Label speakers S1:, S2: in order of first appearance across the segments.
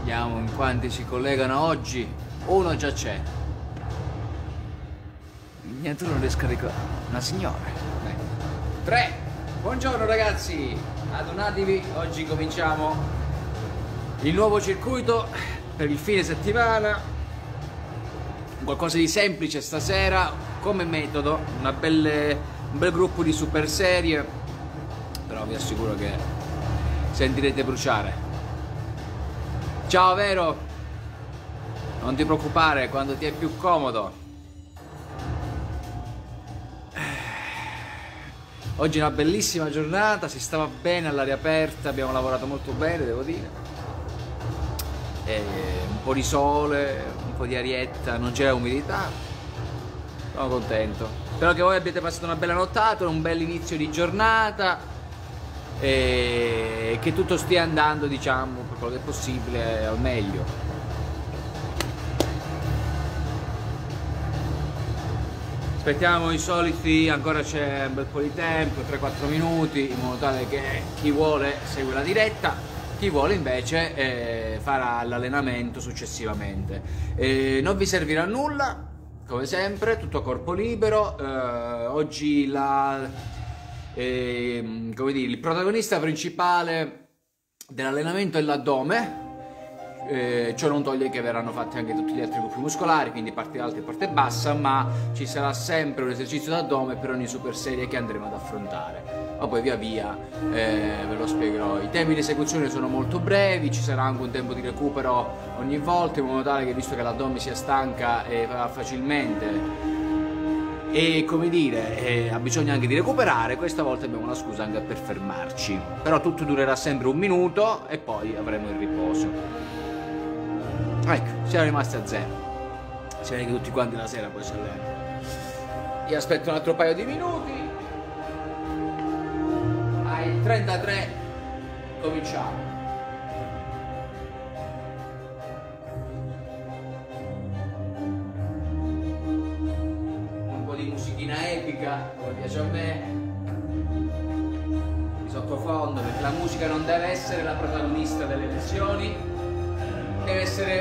S1: Vediamo in quanti si collegano oggi. Uno già c'è. Niente, non riesco a ricordare. Una signora. 3. Buongiorno ragazzi, adonatevi. Oggi cominciamo il nuovo circuito per il fine settimana. Qualcosa di semplice stasera come metodo. Un bel gruppo di super serie. Però vi assicuro che sentirete bruciare. Ciao Vero, non ti preoccupare, quando ti è più comodo. Oggi è una bellissima giornata, si stava bene all'aria aperta, abbiamo lavorato molto bene, devo dire. Un po' di sole, un po' di arietta, non c'era umidità. Sono contento. Spero che voi abbiate passato una bella nottata, un bel inizio di giornata. E che tutto stia andando, diciamo, per quello che è possibile, al meglio. Aspettiamo i soliti, ancora c'è un bel po' di tempo, 3-4 minuti, in modo tale che chi vuole segue la diretta, chi vuole invece farà l'allenamento successivamente. Non vi servirà nulla, come sempre, tutto a corpo libero. Oggi come dire, il protagonista principale dell'allenamento è l'addome, ciò non toglie che verranno fatti anche tutti gli altri gruppi muscolari, quindi parte alta e parte bassa, ma ci sarà sempre un esercizio d'addome per ogni super serie che andremo ad affrontare. Ma poi via via ve lo spiegherò. I tempi di esecuzione sono molto brevi, ci sarà anche un tempo di recupero ogni volta, in modo tale che, visto che l'addome si stanca facilmente e, come dire, ha bisogno anche di recuperare, questa volta abbiamo una scusa anche per fermarci. Però tutto durerà sempre 1 minuto e poi avremo il riposo. Ecco, siamo rimasti a 0. Si vede che tutti quanti la sera poi si allenano. Io aspetto un altro paio di minuti. Ai 33 cominciamo. Musichina epica, come piace a me, di sottofondo, perché la musica non deve essere la protagonista delle lezioni, deve essere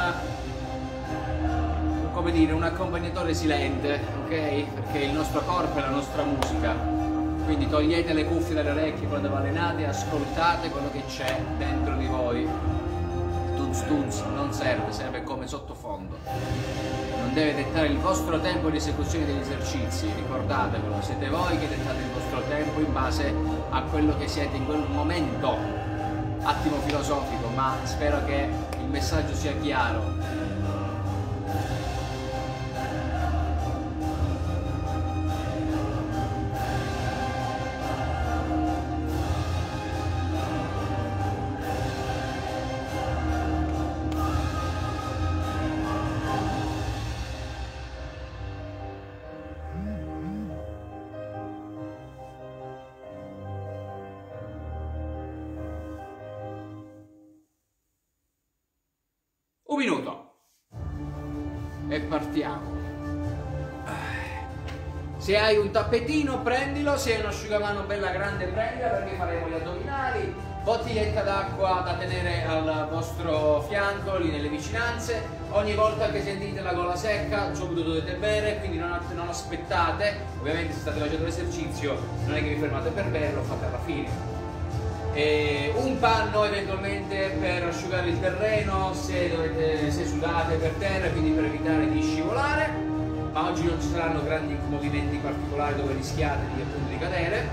S1: come dire, un accompagnatore silente, ok? Perché il nostro corpo è la nostra musica, quindi togliete le cuffie dalle orecchie quando vi allenate e ascoltate quello che c'è dentro di voi. Tunz non serve come sottofondo. Non deve dettare il vostro tempo di esecuzione degli esercizi, ricordatevelo, siete voi che dettate il vostro tempo in base a quello che siete in quel momento. Attimo filosofico, ma spero che il messaggio sia chiaro. Un minuto e partiamo. Se hai un tappetino prendilo, se hai un asciugamano bella grande prendila, perché faremo gli addominali. Bottiglietta d'acqua da tenere al vostro fianco, lì nelle vicinanze. Ogni volta che sentite la gola secca subito dovete bere, quindi non aspettate. Ovviamente se state facendo l'esercizio non è che vi fermate per bere, lo fate alla fine. Un panno eventualmente per asciugare il terreno se sudate per terra, quindi per evitare di scivolare, ma oggi non ci saranno grandi movimenti particolari dove rischiate di cadere.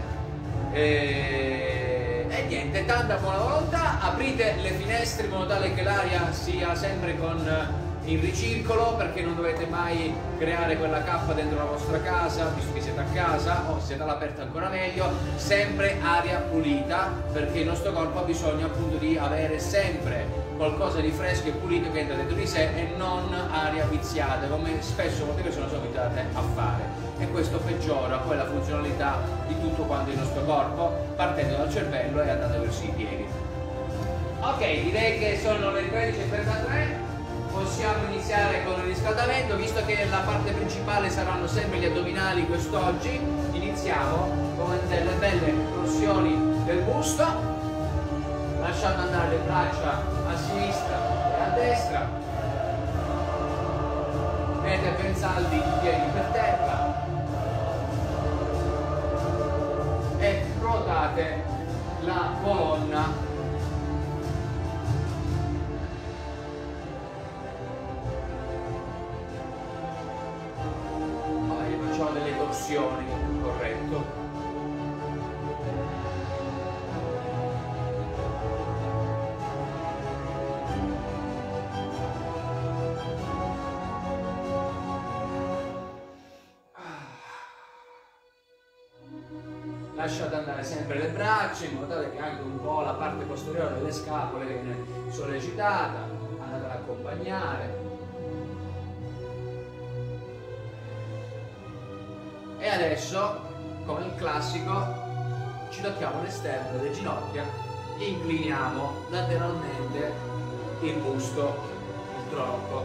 S1: E niente, tanta buona volontà, aprite le finestre in modo tale che l'aria sia sempre in ricircolo, perché non dovete mai creare quella cappa dentro la vostra casa, visto che siete a casa, o siete all'aperto ancora meglio. Sempre aria pulita, perché il nostro corpo ha bisogno appunto di avere sempre qualcosa di fresco e pulito che entra dentro di sé e non aria viziata, come spesso molte persone sono abituate a fare, e questo peggiora poi la funzionalità di tutto quanto il nostro corpo, partendo dal cervello e andando verso i piedi. Ok, direi che sono le 13:33. Possiamo iniziare con il riscaldamento, visto che la parte principale saranno sempre gli addominali quest'oggi. Iniziamo con delle belle torsioni del busto. lasciando andare le braccia a sinistra e a destra, tenete ben saldi i piedi per terra e ruotate la colonna. Facciamo delle torsioni, corretto. Lasciate andare sempre le braccia in modo tale che anche un po' la parte posteriore delle scapole viene sollecitata, andate ad accompagnare. E adesso, come il classico, ci tocchiamo l'esterno delle ginocchia e incliniamo lateralmente il busto, il tronco.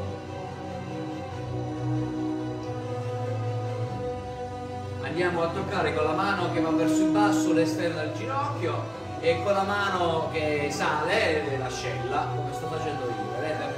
S1: Andiamo a toccare con la mano che va verso il basso l'esterno del ginocchio e con la mano che sale l'ascella, come sto facendo io, vedete?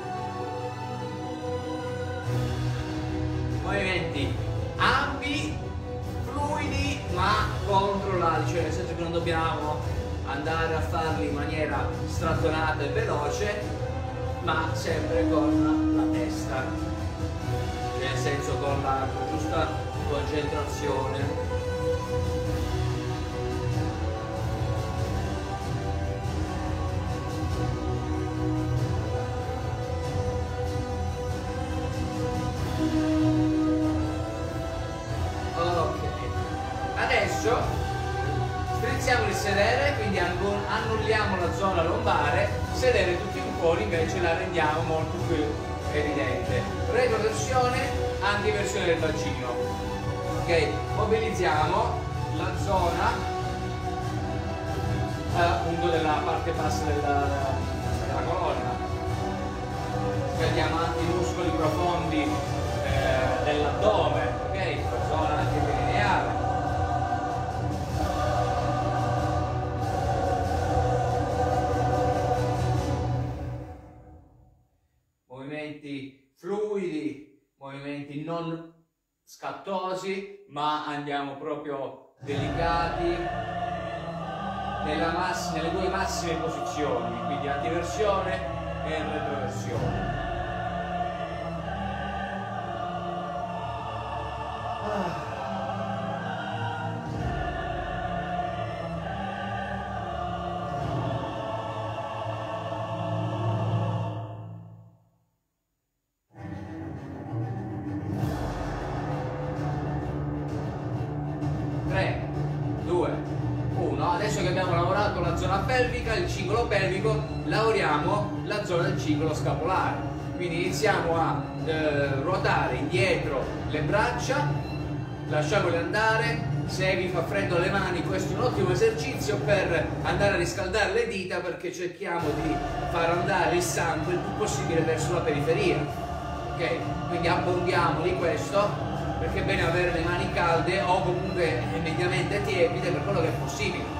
S1: Movimenti ampi, fluidi, ma controllati, cioè nel senso che non dobbiamo andare a farli in maniera strattonata e veloce, ma sempre con la testa, nel senso con la giusta concentrazione. Adesso strizziamo il sedere, quindi annulliamo la zona lombare, sedere tutti fuori invece la rendiamo molto più evidente. Retroversione, antiversione del bacino. Ok, mobilizziamo la zona appunto della parte bassa della colonna. Scaldiamo anche i muscoli profondi dell'addome, ok? La zona anche perineale. Movimenti fluidi, movimenti non scattosi, ma andiamo proprio delicati nelle due massime posizioni, quindi antiversione e retroversione. Adesso che abbiamo lavorato la zona pelvica, il cingolo pelvico, lavoriamo la zona del cingolo scapolare. Quindi iniziamo a ruotare indietro le braccia, lasciamole andare. Se vi fa freddo alle mani, questo è un ottimo esercizio per andare a riscaldare le dita, perché cerchiamo di far andare il sangue il più possibile verso la periferia. Ok? Quindi abbondiamo di questo, perché è bene avere le mani calde o comunque mediamente tiepide per quello che è possibile.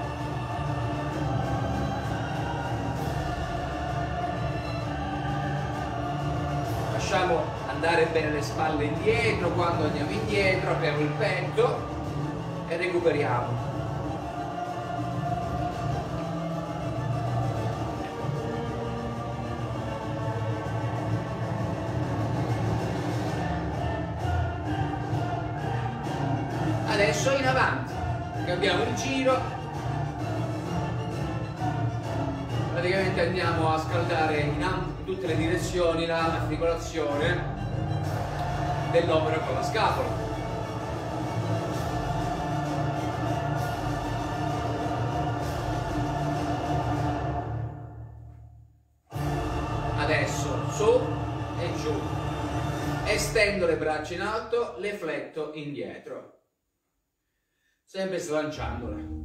S1: Lasciamo andare bene le spalle indietro, quando andiamo indietro apriamo il petto e recuperiamo. Adesso in avanti, cambiamo il giro, praticamente andiamo a scaldare in tutte le direzioni l'articolazione dell'omero con la scapola. Adesso su e giù, estendo le braccia in alto, le fletto indietro, sempre slanciandole.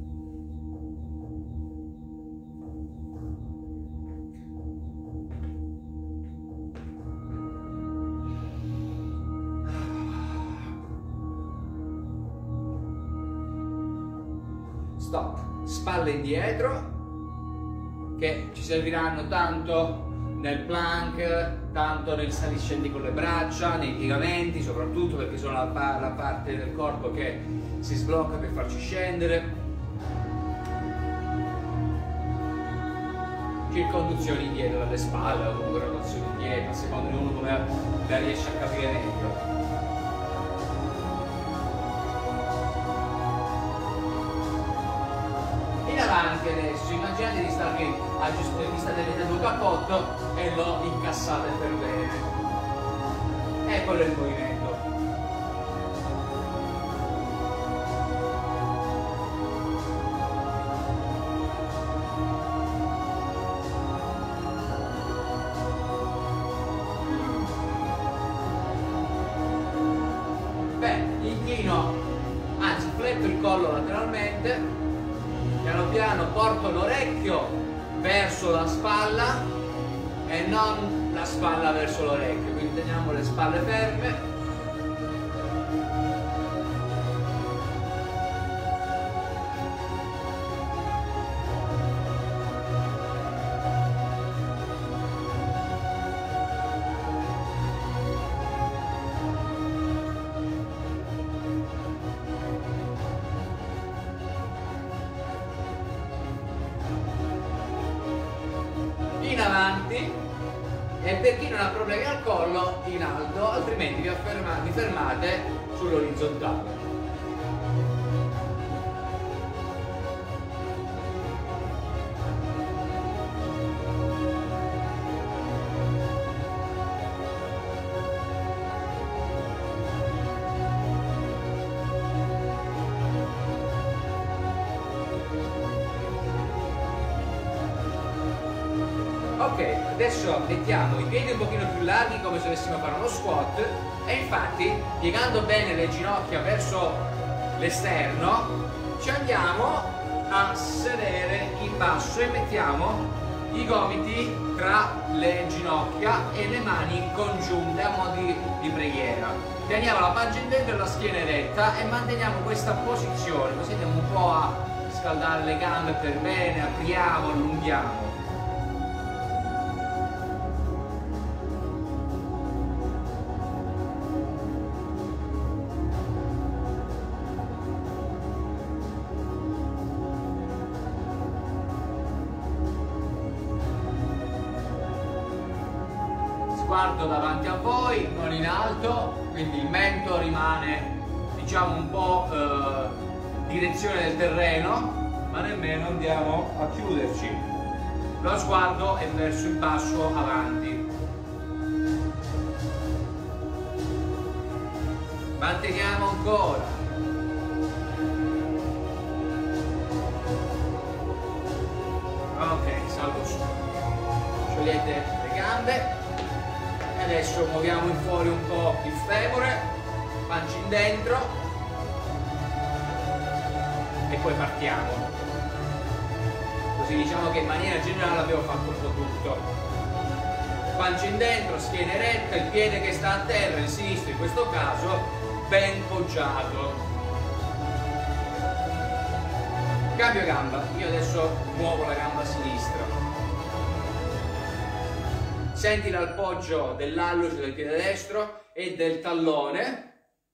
S1: Stop, spalle indietro, che ci serviranno tanto nel plank, tanto nel saliscendi con le braccia, nei piegamenti, soprattutto perché sono la parte del corpo che si sblocca per farci scendere. Circonduzioni indietro dalle spalle o comunque rotazioni indietro, a seconda di uno come la riesce a capire meglio. In avanti adesso, immaginate di starvi aggiustando, vi state mettendo un cappotto e lo incassate per bene. E quello è il movimento. Inclino, anzi fletto il collo lateralmente, piano piano porto l'orecchio verso la spalla e non la spalla verso l'orecchio, quindi teniamo le spalle ferme. In avanti, e per chi non ha problemi al collo in alto, altrimenti vi fermate sull'orizzontale. Ok, adesso mettiamo i piedi un pochino più larghi come se dovessimo fare uno squat e infatti piegando bene le ginocchia verso l'esterno ci andiamo a sedere in basso e mettiamo i gomiti tra le ginocchia e le mani congiunte a mo' di preghiera. Teniamo la pancia in dentro e la schiena eretta e manteniamo questa posizione, così andiamo un po' a scaldare le gambe per bene, apriamo, allunghiamo. Sguardo davanti a voi, non in alto, quindi il mento rimane diciamo un po' direzione del terreno, ma nemmeno andiamo a chiuderci. Lo sguardo è verso il basso avanti. Manteniamo ancora. Ok, salgo su. Sciogliete le gambe. Adesso muoviamo in fuori un po' il femore, pancia in dentro e poi partiamo. Così diciamo che in maniera generale abbiamo fatto un po' tutto. Pancia in dentro, schiena eretta, il piede che sta a terra, il sinistro in questo caso, ben poggiato. Cambio gamba, io adesso muovo la gamba sinistra. Senti l'appoggio dell'alluce del piede destro e del tallone.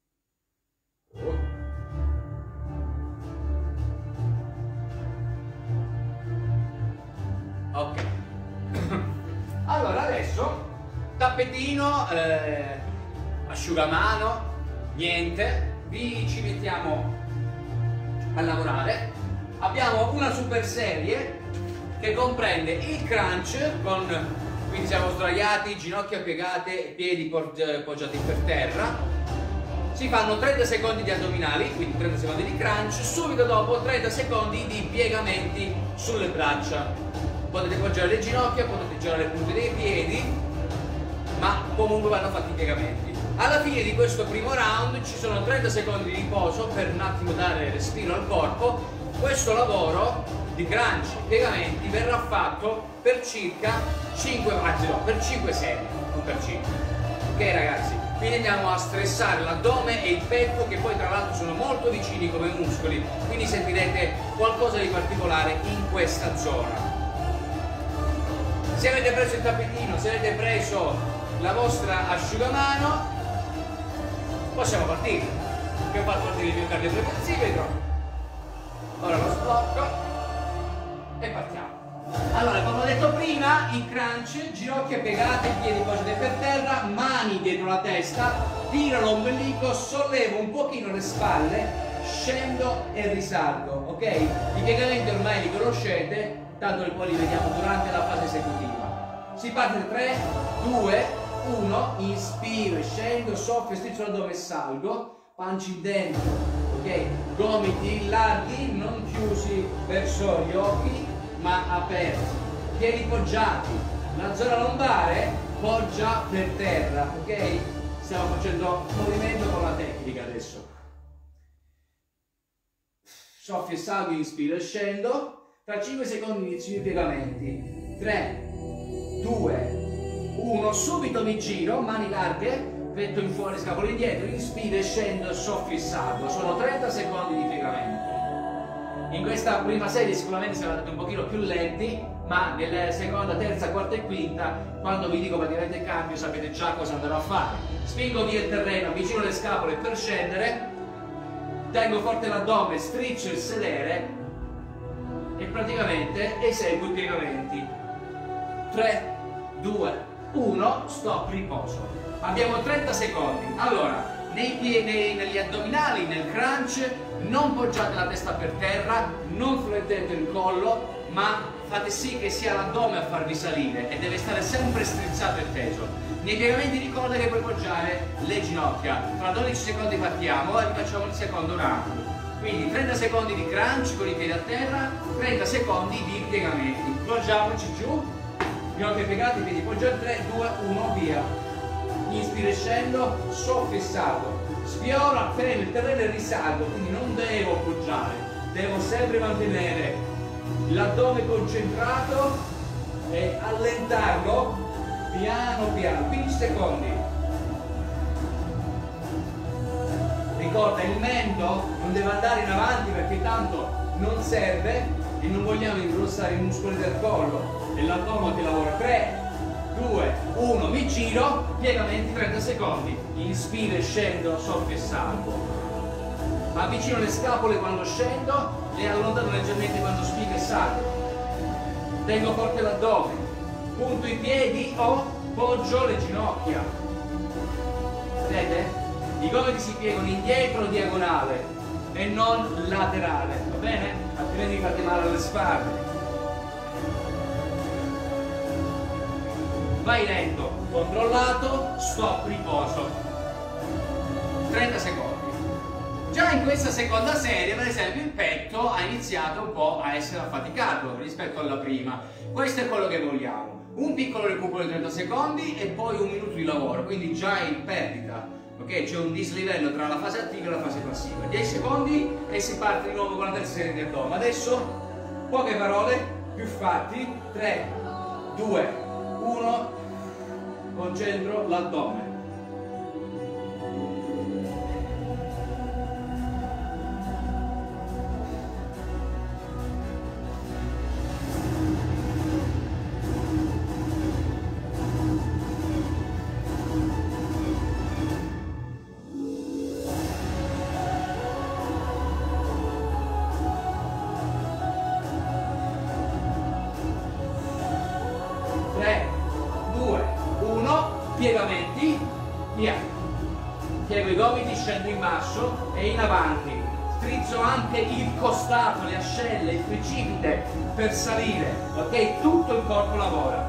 S1: Ok. Allora adesso tappetino, asciugamano, niente, ci mettiamo a lavorare. Abbiamo una super serie che comprende il crunch con... Quindi siamo sdraiati, ginocchia piegate, piedi poggiati per terra. Si fanno 30 secondi di addominali, quindi 30 secondi di crunch, subito dopo 30 secondi di piegamenti sulle braccia. Potete poggiare le ginocchia, potete girare le punte dei piedi, ma comunque vanno fatti i piegamenti. Alla fine di questo primo round ci sono 30 secondi di riposo per un attimo dare respiro al corpo. Questo lavoro di crunch e piegamenti verrà fatto per circa 5, anzi no, per 5 serie, non per 5. Ok ragazzi? Quindi andiamo a stressare l'addome e il petto, che poi tra l'altro sono molto vicini come muscoli, quindi sentirete qualcosa di particolare in questa zona. se avete preso il tappetino, se avete preso la vostra asciugamano, possiamo partire. Che ho fatto partire il mio cardiofrequenzimetro. Ora lo sblocco e partiamo. Allora, come ho detto prima, il crunch, ginocchia piegate, piedi poggiati per terra, mani dietro la testa, tiro l'ombelico, sollevo un pochino le spalle, scendo e risalgo, ok? I piegamenti ormai li conoscete, tanto poi li vediamo durante la fase esecutiva. Si parte da 3, 2, 1, inspiro e scendo, soffio, strizzo l'addome e salgo, panci dentro, ok? Gomiti larghi, non chiusi verso gli occhi, ma aperti, piedi poggiati, la zona lombare poggia per terra, ok? Stiamo facendo movimento con la tecnica adesso. Soffio e salgo, inspiro e scendo, tra 5 secondi inizio i piegamenti, 3, 2, 1, subito mi giro, mani larghe, petto in fuori, scapolo indietro, inspiro e scendo, soffio e salgo, sono 30 secondi di piegamento. In questa prima serie sicuramente siamo andati un pochino più lenti, ma nella seconda, terza, quarta e quinta, quando vi dico praticamente il cambio, sapete già cosa andrò a fare. Spingo via il terreno, avvicino le scapole per scendere, tengo forte l'addome, strizzo il sedere e praticamente eseguo i piegamenti. 3, 2, 1, stop, riposo. Abbiamo 30 secondi. Allora, negli addominali, nel crunch, non poggiate la testa per terra, non flettete il collo, ma fate sì che sia l'addome a farvi salire e deve stare sempre strizzato e teso. Nei piegamenti ricorda che puoi poggiare le ginocchia. Tra 12 secondi partiamo e facciamo il secondo round. Quindi 30 secondi di crunch con i piedi a terra, 30 secondi di piegamenti. Poggiamoci giù, ginocchia piegate, piedi poggiati, 3, 2, 1, via. Inspiro e scendo, soffio e salgo. Sfioro appena il terreno e risalgo, quindi non devo poggiare, devo sempre mantenere l'addome concentrato e allentarlo piano piano, 15 secondi. Ricorda, il mento non deve andare in avanti perché tanto non serve e non vogliamo ingrossare i muscoli del collo e l'addome che lavora. 3, 2, 1, mi giro, piegamenti 30 secondi, inspiro e scendo, soffio e salgo. Avvicino le scapole quando scendo, le allontano leggermente quando spingo e salgo. Tengo forte l'addome, punto i piedi o poggio le ginocchia. Vedete? I gomiti si piegano indietro diagonale e non laterale, va bene? Altrimenti fate male alle spalle. Vai lento, controllato, stop, riposo. 30 secondi. Già in questa seconda serie, per esempio, il petto ha iniziato un po' a essere affaticato rispetto alla prima. Questo è quello che vogliamo. Un piccolo recupero di 30 secondi e poi un minuto di lavoro, quindi già in perdita. Ok? C'è un dislivello tra la fase attiva e la fase passiva. 10 secondi e si parte di nuovo con la terza serie di addome. Adesso poche parole, più fatti. 3, 2, 1, concentro l'addome. Piegamenti, via. Piego i gomiti, scendo in basso e in avanti. Strizzo anche il costato, le ascelle, il tricipite per salire, ok? Tutto il corpo lavora.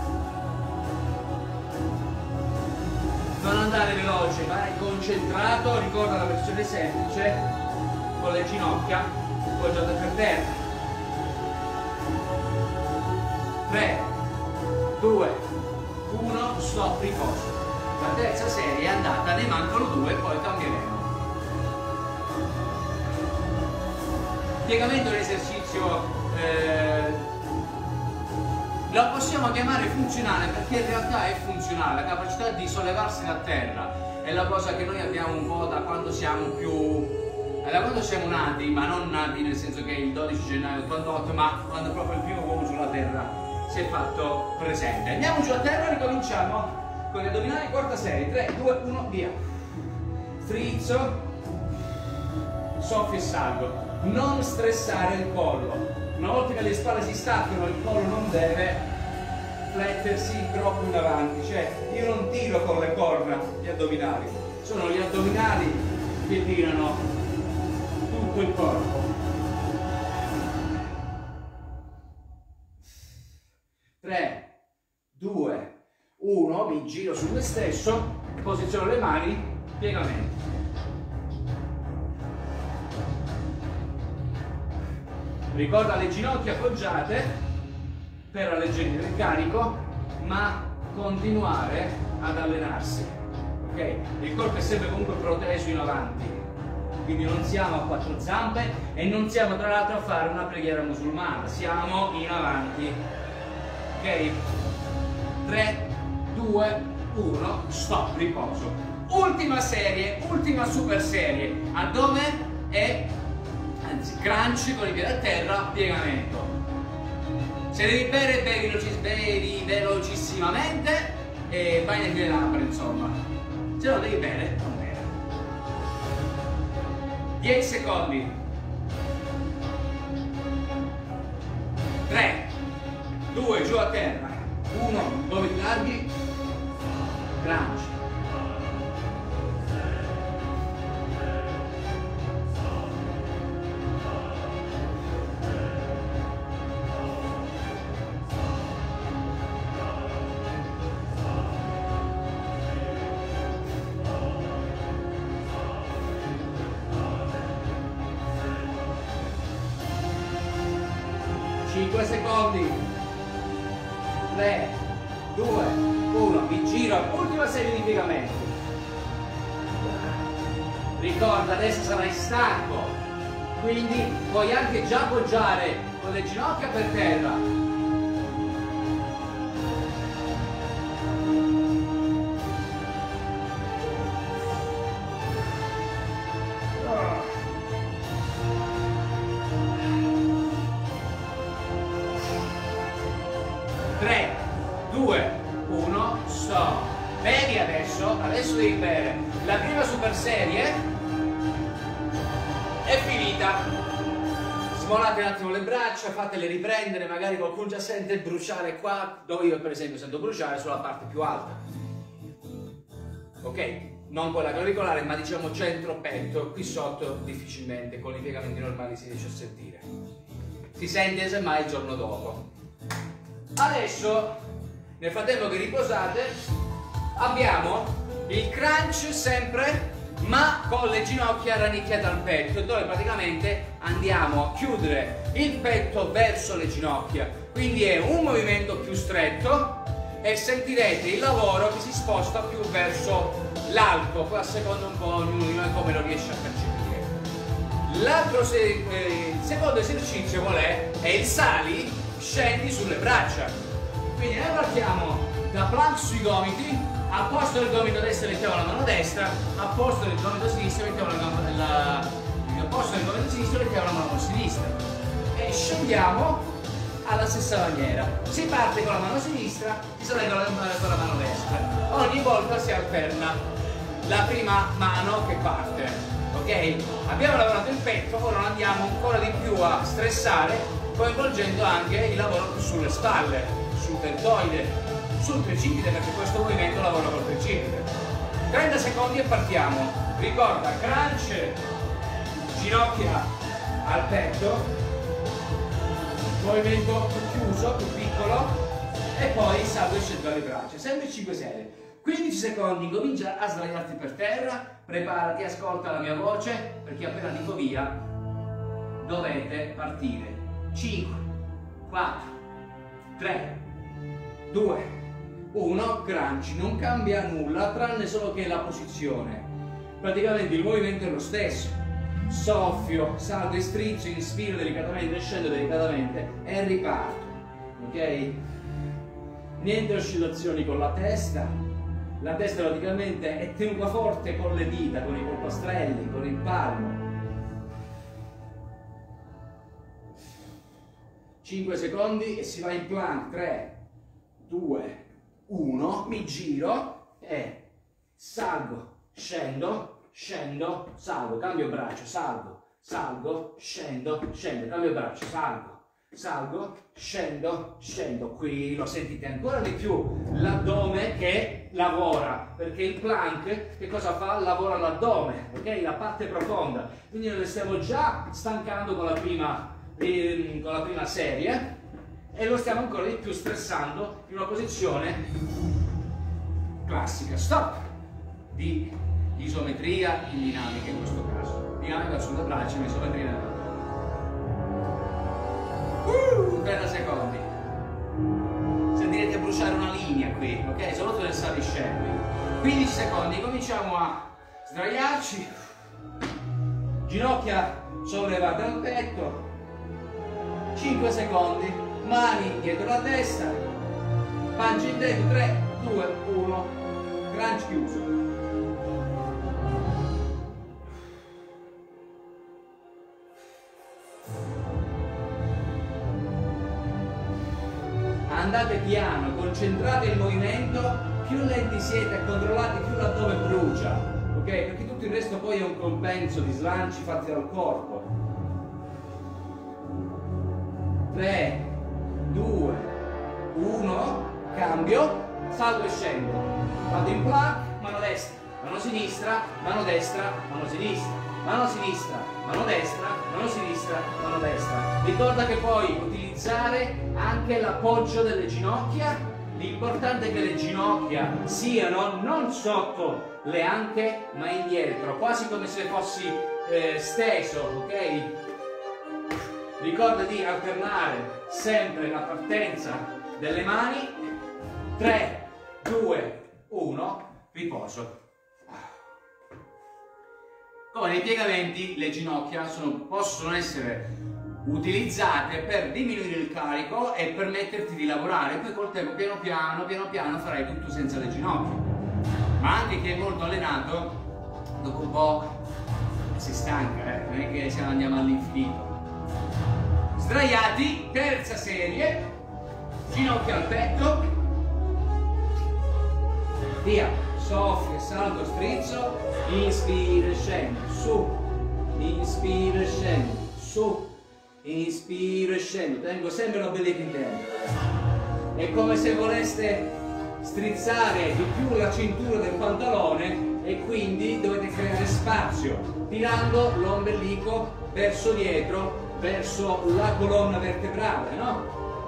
S1: Non andare veloce, vai concentrato, ricorda la versione semplice, con le ginocchia poggiate per terra. 3, 2, 1, stop, riposo. La terza serie è andata, ne mancano 2, poi cambieremo. Piegamento è un esercizio, lo possiamo chiamare funzionale perché in realtà è funzionale, la capacità di sollevarsi da terra è la cosa che noi abbiamo un po' da quando siamo da quando siamo nati, ma non nati nel senso che il 12 gennaio 88, ma quando proprio il primo uomo sulla terra si è fatto presente. Andiamo giù a terra, ricominciamo con gli addominali, quarta serie, 3, 2, 1, via. Strizzo, soffio e salgo. Non stressare il collo. Una volta che le spalle si staccano, il collo non deve flettersi troppo in avanti, cioè io non tiro con le corna gli addominali, sono gli addominali che tirano tutto il corpo. 3, 2, 1, mi giro su me stesso, posiziono le mani, piegamento. Ricorda le ginocchia appoggiate per alleggerire il carico, ma continuare ad allenarsi. Ok? Il corpo è sempre comunque proteso in avanti, quindi non siamo a quattro zampe e non siamo tra l'altro a fare una preghiera musulmana, siamo in avanti. Ok? 3, 2, 1, stop, riposo. Ultima serie, ultima super serie, addome e anzi crunch con i piedi a terra, piegamento. Se devi bere, bevi velocissimamente e vai nel piede d'apre, insomma. Se no devi bere, non bere. 10 secondi. 3, 2, giù a terra. 1, gomiti larghi, crunch. 5 secondi. 3, 2, 1, mi giro, ultima serie di piegamenti. Ricorda, adesso sarai stanco, quindi puoi anche già appoggiare con le ginocchia per terra. Adesso devi bere. La prima super serie è finita. Smolate un attimo le braccia, fatele riprendere, magari qualcuno già sente bruciare qua, dove io per esempio sento bruciare sulla parte più alta. Ok? Non quella clavicolare, ma diciamo centro petto, qui sotto difficilmente con i piegamenti normali si riesce a sentire. Si sente semmai il giorno dopo. Adesso, nel frattempo che riposate, abbiamo il crunch sempre, ma con le ginocchia rannicchiate al petto, dove praticamente andiamo a chiudere il petto verso le ginocchia, quindi è un movimento più stretto e sentirete il lavoro che si sposta più verso l'alto, poi a seconda un po' ognuno di noi come lo riesce a percepire. Il secondo esercizio qual è? È il sali, scendi sulle braccia, quindi noi partiamo da plank sui gomiti. Al posto del gomito destro mettiamo la mano destra, al posto del gomito sinistro mettiamo al posto del gomito sinistro mettiamo la mano sinistra e scendiamo alla stessa maniera. Si parte con la mano sinistra, si solleva con la mano destra. Ogni volta si alterna la prima mano che parte. Ok? Abbiamo lavorato il petto, ora andiamo ancora di più a stressare, coinvolgendo anche il lavoro più sulle spalle, sul deltoide, sul tricipite, perché questo movimento lavora col tricipite. 30 secondi e partiamo. Ricorda, crunch, ginocchia al petto, movimento più chiuso, più piccolo, e poi salgo e scendo alle braccia. Sempre 5 serie. 15 secondi, comincia a sdraiarti per terra, preparati, ascolta la mia voce, perché appena dico via dovete partire. 5, 4, 3, 2, 1, crunch, non cambia nulla tranne solo che la posizione, praticamente il movimento è lo stesso. Soffio, salgo e strizzo, inspiro delicatamente, scendo delicatamente e riparto. Ok? Niente oscillazioni con la testa praticamente è tenuta forte con le dita, con i polpastrelli, con il palmo. 5 secondi e si va in plank. 3, 2, 1, mi giro e salgo, scendo, scendo, salgo, cambio braccio, salgo, salgo, scendo, scendo, cambio braccio, salgo, salgo, scendo, scendo. Qui lo sentite ancora di più l'addome che lavora, perché il plank che cosa fa? Lavora l'addome, ok? La parte profonda. Quindi noi le stiamo già stancando con la prima serie e lo stiamo ancora di più stressando in una posizione classica. Stop di isometria in dinamica in questo caso. Dinamica sulle braccia, isometria nella 30 secondi. Sentirete bruciare una linea qui, ok? Soprattutto nel saliscendi. 15 secondi, cominciamo a sdraiarci, ginocchia sollevate al petto, 5 secondi, mani dietro la testa, pancia in dentro, 3, 2, 1, crunch chiuso. Andate piano, concentrate il movimento, più lenti siete, controllati, più l'addome brucia, ok? Perché tutto il resto poi è un compenso di slanci fatti dal corpo. 3, 2, 1, cambio, salgo e scendo, vado in plank, mano destra, mano sinistra, mano destra, mano sinistra, mano sinistra, mano destra, mano sinistra, mano destra. Ricorda che puoi utilizzare anche l'appoggio delle ginocchia, l'importante è che le ginocchia siano non sotto le anche ma indietro, quasi come se fossi steso, ok? Ricorda di alternare sempre la partenza delle mani. 3, 2, 1, riposo. Come nei piegamenti le ginocchia possono essere utilizzate per diminuire il carico e permetterti di lavorare. Poi col tempo piano piano farai tutto senza le ginocchia. Ma anche chi è molto allenato dopo un po' si stanca, non è che andiamo all'infinito. Sdraiati, terza serie, ginocchia al petto, via, soffio, salgo, strizzo, inspira e scendo, su, inspira e scendo, su, inspira e scendo, tengo sempre l'oblique interno. È come se voleste strizzare di più la cintura del pantalone e quindi dovete creare spazio, tirando l'ombelico verso dietro, verso la colonna vertebrale, no?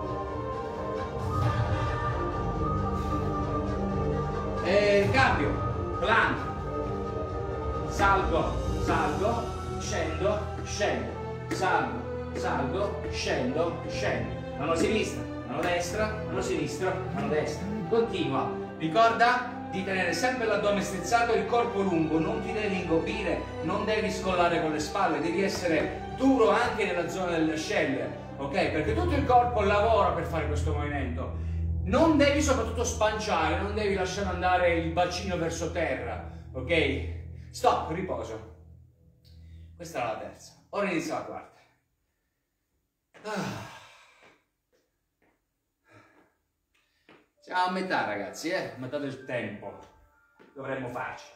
S1: E cambio, plank, salgo, salgo, scendo, scendo, salgo, salgo, scendo, scendo, mano sinistra, mano destra, mano sinistra, mano destra, continua, ricorda di tenere sempre l'addome strizzato e il corpo lungo, non ti devi ingobbire, non devi scollare con le spalle, devi essere duro anche nella zona delle ascelle, ok? Perché tutto il corpo lavora per fare questo movimento. Non devi soprattutto spanciare, non devi lasciare andare il bacino verso terra, ok? Stop, riposo. Questa era la terza. Ora inizia la quarta. Siamo a metà, ragazzi, metà del tempo. Dovremmo farcela.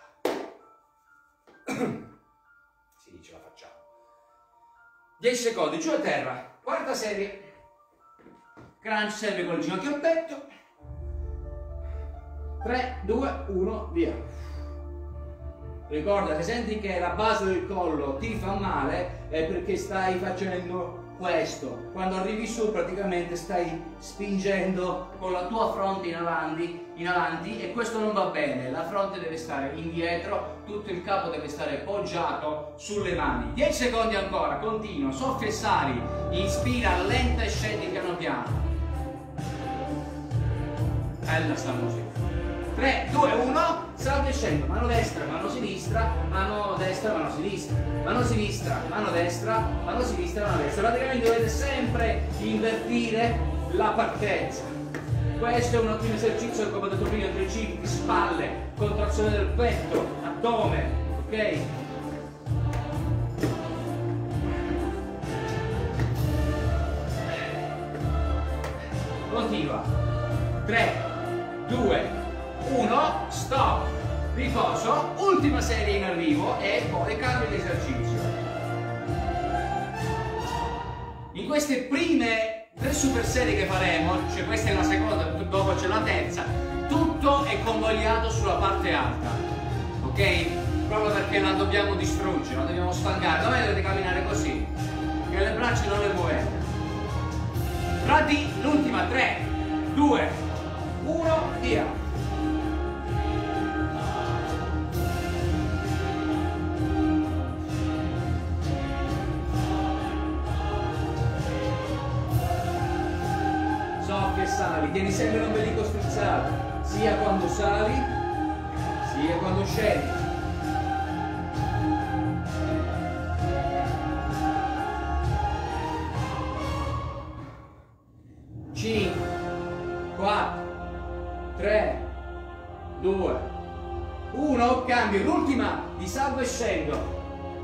S1: Sì, ce la facciamo. 10 secondi, giù a terra. Quarta serie. Crunch sempre con il ginocchio al petto. 3, 2, 1, via. Ricorda, se senti che la base del collo ti fa male è perché stai facendo questo. Quando arrivi su praticamente stai spingendo con la tua fronte in avanti e questo non va bene. La fronte deve stare indietro, tutto il capo deve stare poggiato sulle mani. 10 secondi ancora, continua, soffia e sali, inspira lenta e scendi piano piano. Bella sta musica. 3, 2, 1, salto e scendo, mano destra, mano sinistra, mano destra, mano sinistra, mano sinistra, mano destra, mano sinistra, mano destra. Praticamente dovete sempre invertire la partenza. Questo è un ottimo esercizio, come ho detto prima, tricipiti, spalle, contrazione del petto, addome, ok? continua. 3, 2, 1, stop, riposo, ultima serie in arrivo e poi cambio di esercizio. In queste prime 3 super serie che faremo, cioè questa è la seconda, dopo c'è la terza, tutto è convogliato sulla parte alta, ok? Proprio perché la dobbiamo distruggere, la dobbiamo stancare, non dovete camminare così, che le braccia non le muovete. Pronti? L'ultima, 3, 2, 1, via! Che sali, tieni sempre l'ombelico strizzato, sia quando sali, sia quando scendi. 5, 4, 3, 2, 1, cambio, l'ultima, di salvo e scendo.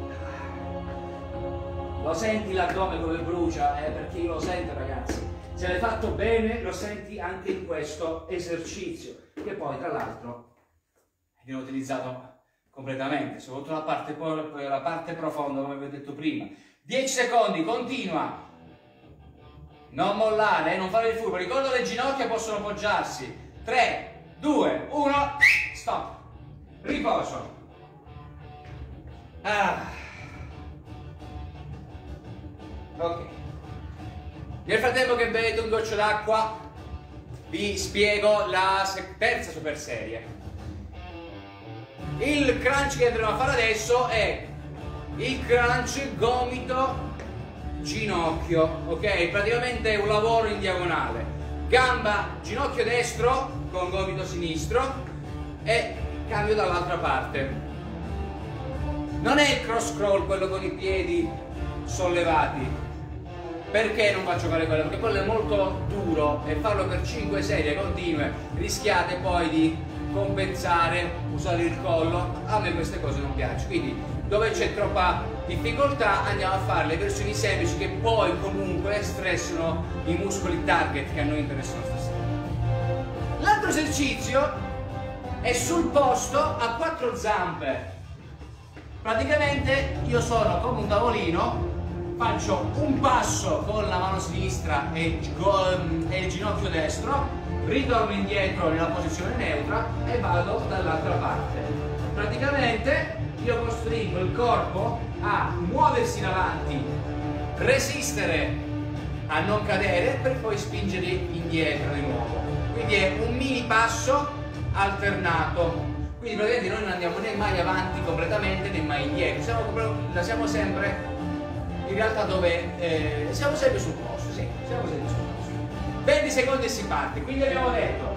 S1: Lo senti l'addome come brucia? Perché io lo sento, ragazzi. Se l'hai fatto bene lo senti anche in questo esercizio, che poi tra l'altro viene utilizzato completamente, soprattutto la parte profonda, come vi ho detto prima. 10 secondi, continua, non mollare, non fare il furbo, ricordo le ginocchia possono poggiarsi. 3, 2, 1, stop, riposo. Ok. Nel frattempo che bevete un goccio d'acqua, vi spiego la terza super serie. Il crunch che andremo a fare adesso è il crunch gomito-ginocchio, ok? Praticamente è un lavoro in diagonale. Gamba, ginocchio destro con gomito sinistro e cambio dall'altra parte. Non è il cross crawl, quello con i piedi sollevati. Perché non faccio fare quello? Perché quello è molto duro e farlo per 5 serie continue rischiate poi di compensare, usare il collo. A me queste cose non piacciono, quindi dove c'è troppa difficoltà andiamo a fare le versioni semplici che poi comunque stressano i muscoli target che a noi interessano stasera. L'altro esercizio è sul posto a 4 zampe. Praticamente io sono come un tavolino, faccio un passo con la mano sinistra e il ginocchio destro, ritorno indietro nella posizione neutra e vado dall'altra parte. Praticamente io costringo il corpo a muoversi in avanti, resistere a non cadere per poi spingere indietro di nuovo. Quindi è un mini passo alternato. Quindi praticamente noi non andiamo né mai avanti completamente né mai indietro, siamo sempre in realtà dove siamo sempre sul posto, sì, siamo sempre sul posto. 20 secondi e si parte, quindi abbiamo detto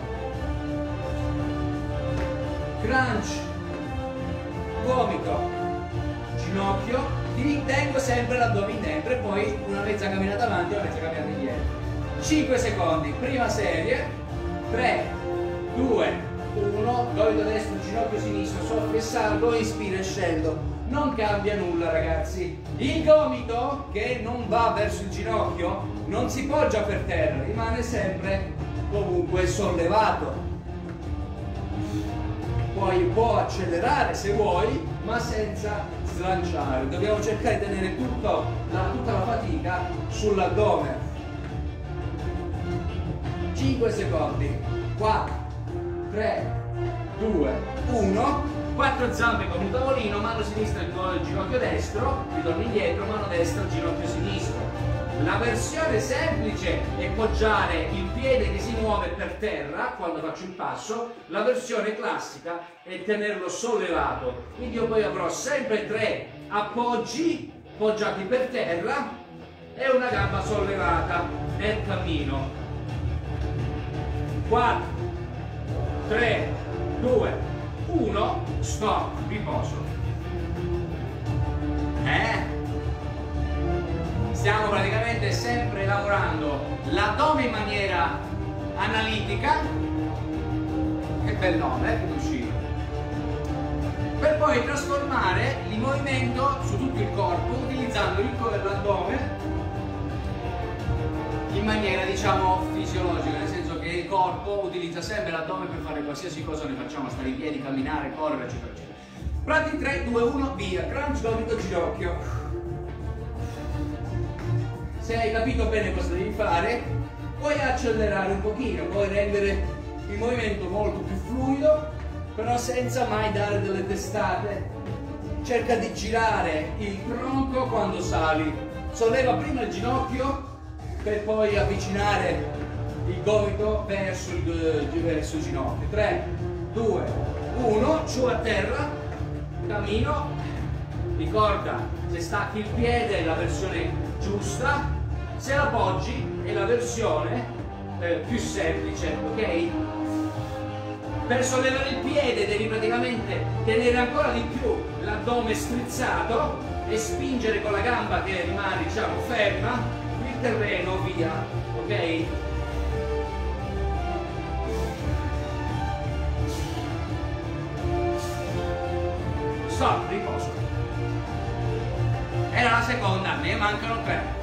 S1: crunch, gomito, ginocchio, ti tengo sempre l'addome in dentro e poi una mezza camminata avanti e una mezza camminata indietro. 5 secondi, prima serie, 3, 2, 1, gomito destro, ginocchio sinistro, soffio e salgo, inspiro e scendo. Non cambia nulla, ragazzi. Il gomito che non va verso il ginocchio non si poggia per terra, rimane sempre comunque sollevato. Poi può accelerare se vuoi, ma senza slanciare. Dobbiamo cercare di tenere tutta la fatica sull'addome. 5 secondi. 4, 3, 2, 1. 4 zampe con un tavolino, mano sinistra il ginocchio destro, ritorno indietro, mano destra, ginocchio sinistro. La versione semplice è poggiare il piede che si muove per terra quando faccio il passo, la versione classica è tenerlo sollevato. Quindi io poi avrò sempre 3 appoggi poggiati per terra e una gamba sollevata nel cammino. 4, 3, 2, 1, stop, riposo. Stiamo praticamente sempre lavorando l'addome in maniera analitica, che bel nome, che uscito, per poi trasformare il movimento su tutto il corpo utilizzando l'addome in maniera diciamo fisiologica, nel senso che il corpo utilizza sempre l'addome per fare qualsiasi cosa noi facciamo, stare in piedi, camminare, correre, eccetera eccetera. Pronti? 3, 2, 1, via, crunch, gomito, ginocchio. Se hai capito bene cosa devi fare, puoi accelerare un pochino, puoi rendere il movimento molto più fluido, però senza mai dare delle testate. Cerca di girare il tronco quando sali, solleva prima il ginocchio per poi avvicinare il gomito verso il ginocchio. 3, 2, 1, giù a terra, cammino, ricorda, se stacchi il piede è la versione giusta, se appoggi è la versione più semplice, ok? Per sollevare il piede devi praticamente tenere ancora di più l'addome strizzato e spingere con la gamba che rimane diciamo ferma il terreno via, ok? Stop, riposo. Era la seconda, ne mancano 3.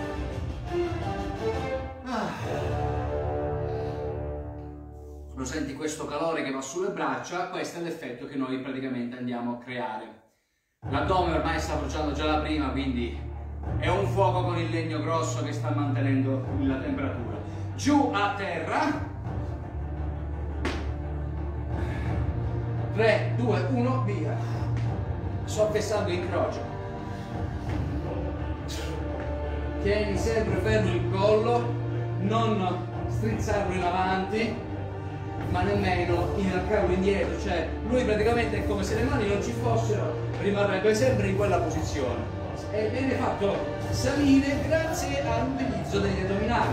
S1: Lo senti questo calore che va sulle braccia? Questo è l'effetto che noi praticamente andiamo a creare. L'addome ormai sta bruciando già la prima, quindi è un fuoco con il legno grosso che sta mantenendo la temperatura. Giù a terra. 3, 2, 1, via. So che sangue incrocia. Tieni sempre fermo il collo, non strizzarlo in avanti, ma nemmeno inarcarlo indietro, cioè lui praticamente è come se le mani non ci fossero, rimarrebbe sempre in quella posizione e viene fatto salire grazie all'utilizzo degli addominali.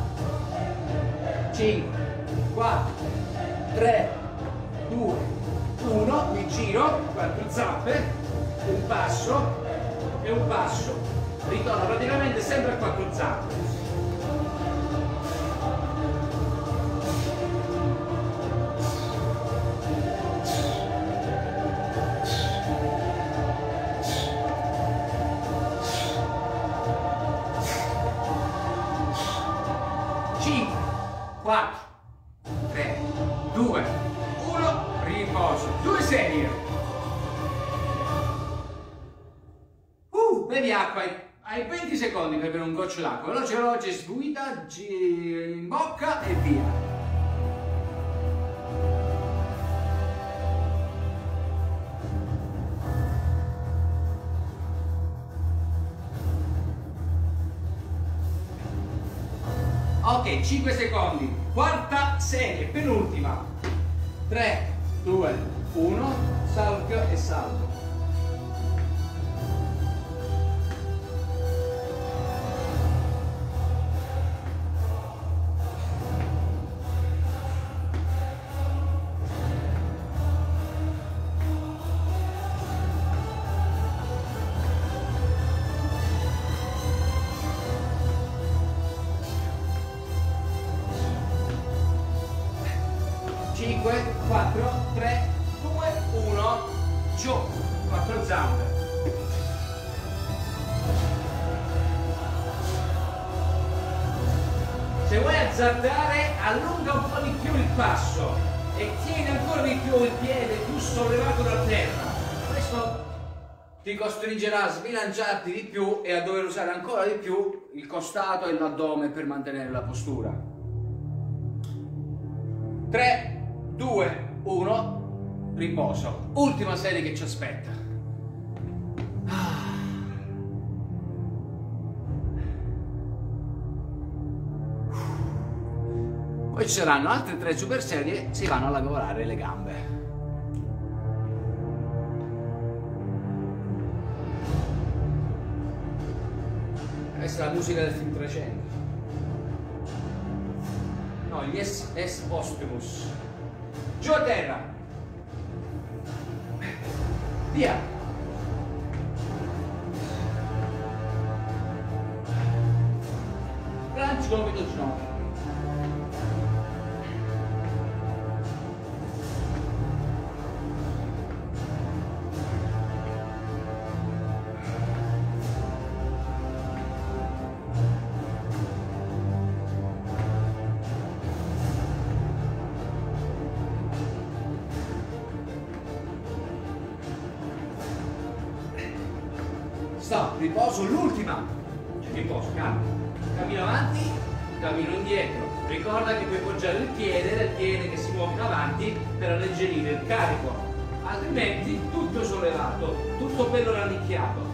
S1: 5, 4, 3, 2, 1, mi giro, 4 zappe, un passo e un passo, ritorno praticamente sempre a 4 zampe. Bevi acqua, hai 20 secondi per bere un goccio d'acqua, veloce, sguida, in bocca e via. Ok, 5 secondi, quarta serie, penultima. 3, 2, 1, salgo e salgo. Se vuoi azzardare, allunga un po' di più il passo e tieni ancora di più il piede più sollevato da terra. Questo ti costringerà a sbilanciarti di più e a dover usare ancora di più il costato e l'addome per mantenere la postura. 3, 2, 1, riposo. Ultima serie che ci aspetta. Poi ci saranno altre 3 super serie, si vanno a lavorare le gambe. Questa è la musica del film 300. No, gli S Postumus. Giù a terra. Via. Crunch, gomito, ginocchio. stop, riposo, l'ultima, riposo, calmo, cammino avanti, cammino indietro, ricorda che puoi poggiare il piede che si muove in avanti per alleggerire il carico, altrimenti tutto sollevato, tutto bello rannicchiato.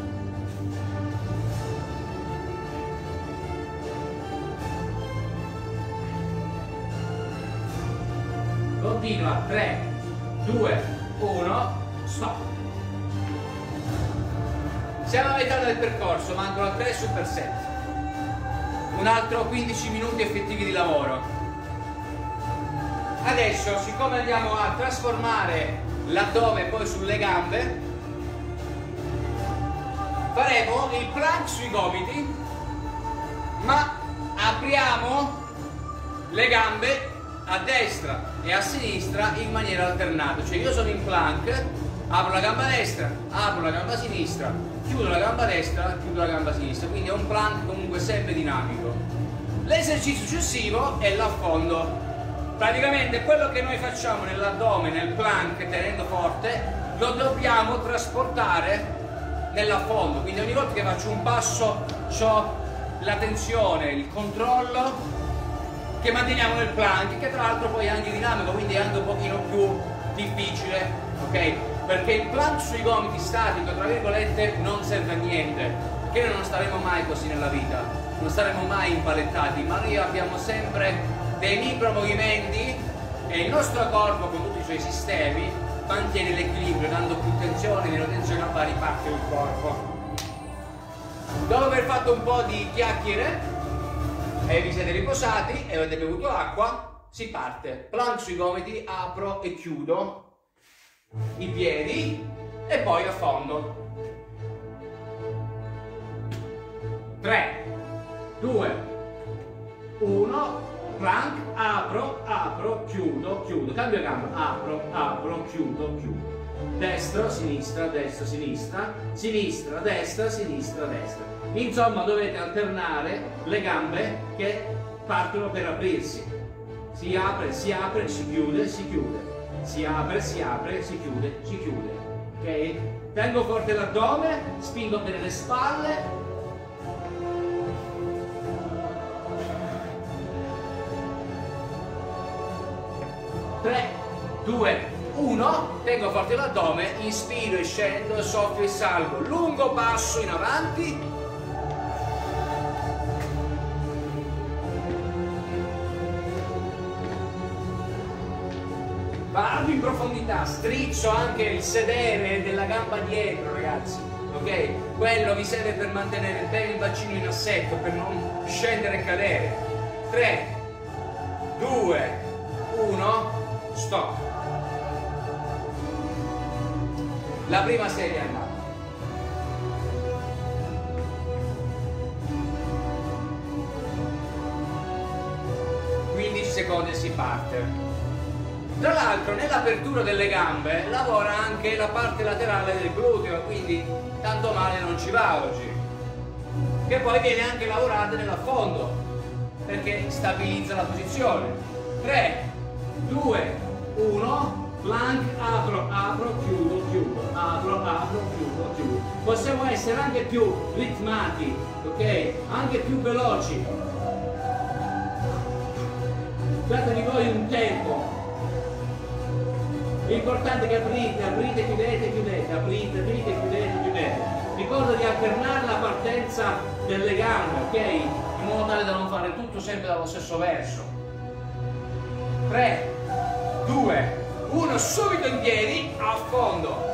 S1: Continua, 3, 2, 1, stop. Siamo a metà del percorso, mancano 3 superset. Un altro 15 minuti effettivi di lavoro. Adesso, siccome andiamo a trasformare l'addome poi sulle gambe, faremo il plank sui gomiti, ma apriamo le gambe a destra e a sinistra in maniera alternata, cioè io sono in plank, apro la gamba destra, apro la gamba sinistra, chiudo la gamba destra, chiudo la gamba sinistra, quindi è un plank comunque sempre dinamico. L'esercizio successivo è l'affondo. Praticamente quello che noi facciamo nell'addome, nel plank, tenendo forte, lo dobbiamo trasportare nell'affondo, quindi ogni volta che faccio un passo ho la tensione, il controllo che manteniamo nel plank, che tra l'altro poi è anche dinamico, quindi è anche un pochino più difficile, ok? Perché il plank sui gomiti statico, tra virgolette, non serve a niente, perché noi non staremo mai così nella vita, non staremo mai impalettati, ma noi abbiamo sempre dei micro movimenti e il nostro corpo con tutti i suoi sistemi mantiene l'equilibrio, dando più tensione, meno tensione a vari parti del corpo. Dopo aver fatto un po' di chiacchiere e vi siete riposati e avete bevuto acqua, si parte. Plank sui gomiti, apro e chiudo i piedi e poi affondo. 3, 2, 1, plank, apro, chiudo, cambio gamba, apro, chiudo. Destro, sinistra, sinistra, destra. Insomma, dovete alternare le gambe che partono per aprirsi. Si apre, si chiude, si apre, si chiude. Ok? Tengo forte l'addome, spingo bene le spalle. Tre, 2, 1, tengo forte l'addome, inspiro e scendo, soffio e salgo, lungo passo in avanti. Vado in profondità, strizzo anche il sedere della gamba dietro, ragazzi, ok? Quello vi serve per mantenere bene il bacino in assetto, per non scendere e cadere. 3, 2, 1, stop. La prima serie è andata. 15 secondi e si parte. Tra l'altro nell'apertura delle gambe lavora anche la parte laterale del gluteo, quindi tanto male non ci va oggi. Che poi viene anche lavorata nell'affondo, perché stabilizza la posizione. 3, 2, 1, plank, apro, chiudo, apro, chiudo. Possiamo essere anche più ritmati, ok? Anche più veloci. Datevi voi un tempo. L'importante è che aprite, chiudete, aprite, chiudete. Ricorda di alternare la partenza delle gambe, ok? In modo tale da non fare tutto sempre dallo stesso verso. 3, 2, 1, subito in piedi, affondo.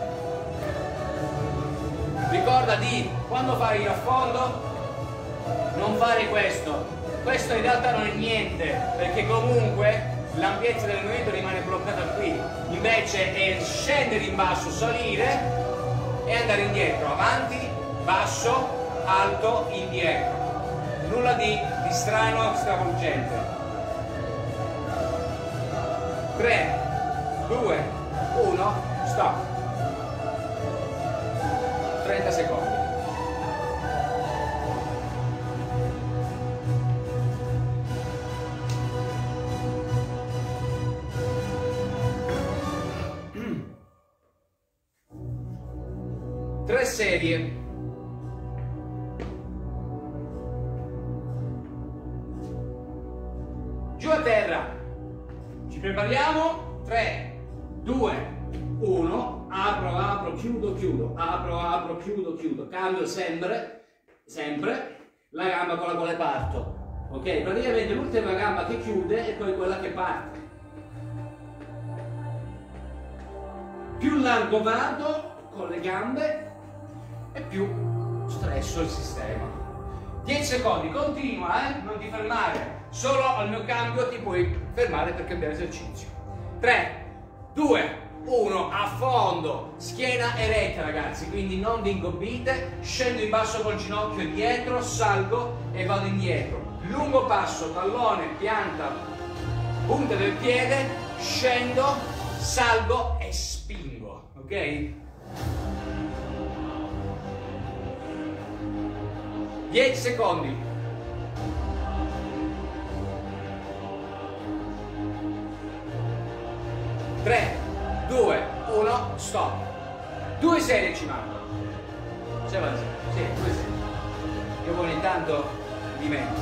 S1: Ricorda di, quando fai l'affondo, non fare questo. Questo in realtà non è niente, perché comunque l'ampiezza del movimento rimane bloccata qui. Invece è scendere in basso, salire e andare indietro, avanti, basso, alto, indietro. Nulla di strano, stravolgente. 3, 2, 1, stop. 30 secondi. Tre serie giù a terra, ci prepariamo, 3, 2, 1, apro, chiudo, chiudo, apro, chiudo, cambio sempre, la gamba con la quale parto, ok? Praticamente l'ultima gamba che chiude è poi quella che parte. Più largo vado con le gambe e più stresso il sistema. 10 secondi, continua, non ti fermare, solo al mio cambio ti puoi fermare per cambiare esercizio. 3, 2, 1, a fondo, schiena eretta ragazzi, quindi non vi ingobbite, scendo in basso col ginocchio dietro, salgo e vado indietro. Lungo passo, tallone, pianta, punta del piede, scendo, salgo e spingo, ok? 10 secondi. 3, 2, 1, stop. 2 serie ci mancano. Se va, sì, 2 serie. Io poi ogni tanto dimentico.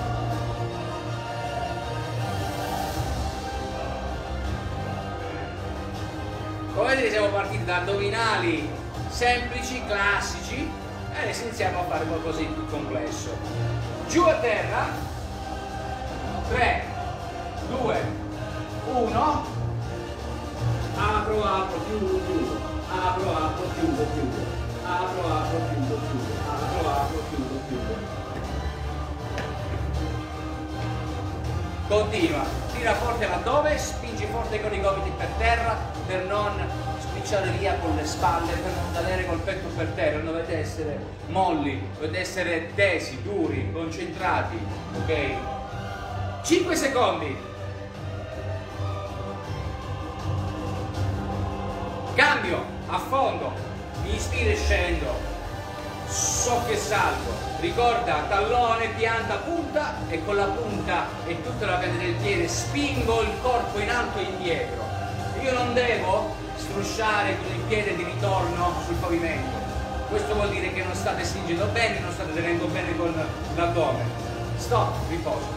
S1: Come vedete siamo partiti da addominali semplici, classici, e adesso iniziamo a fare qualcosa di più complesso. Giù a terra, 3, 2, 1, apro, chiudo, chiudo, apro, chiudo, chiudo, apro, chiudo, chiudo, apro, chiudo, chiudo. Continua, tira forte l'addome, spingi forte con i gomiti per terra per non spicciare via con le spalle, per non cadere col petto per terra. Non dovete essere molli, dovete essere tesi, duri, concentrati, ok? 5 secondi. Cambio, a fondo, inspiro e scendo, soffio e salgo. Ricorda, tallone, pianta, punta, e con la punta e tutta la pelle del piede spingo il corpo in alto e indietro. Io non devo strusciare con il piede di ritorno sul pavimento. Questo vuol dire che non state stringendo bene, non state tenendo bene con l'addome. Stop, riposo.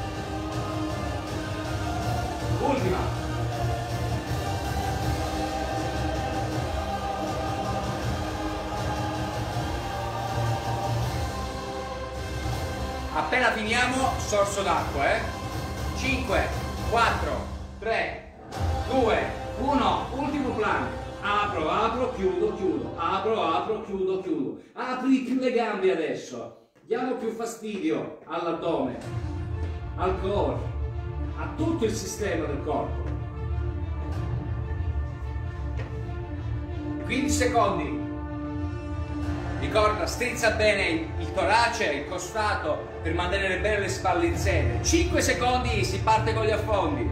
S1: Ultima. Appena finiamo, sorso d'acqua, 5, 4, 3, 2, 1, ultimo plank. Apro, chiudo, chiudo, apro, chiudo, chiudo. Apri più le gambe adesso. Diamo più fastidio all'addome, al core, a tutto il sistema del corpo. 15 secondi. Ricorda, strizza bene il torace, il costato, per mantenere bene le spalle in sede. 5 secondi, si parte con gli affondi.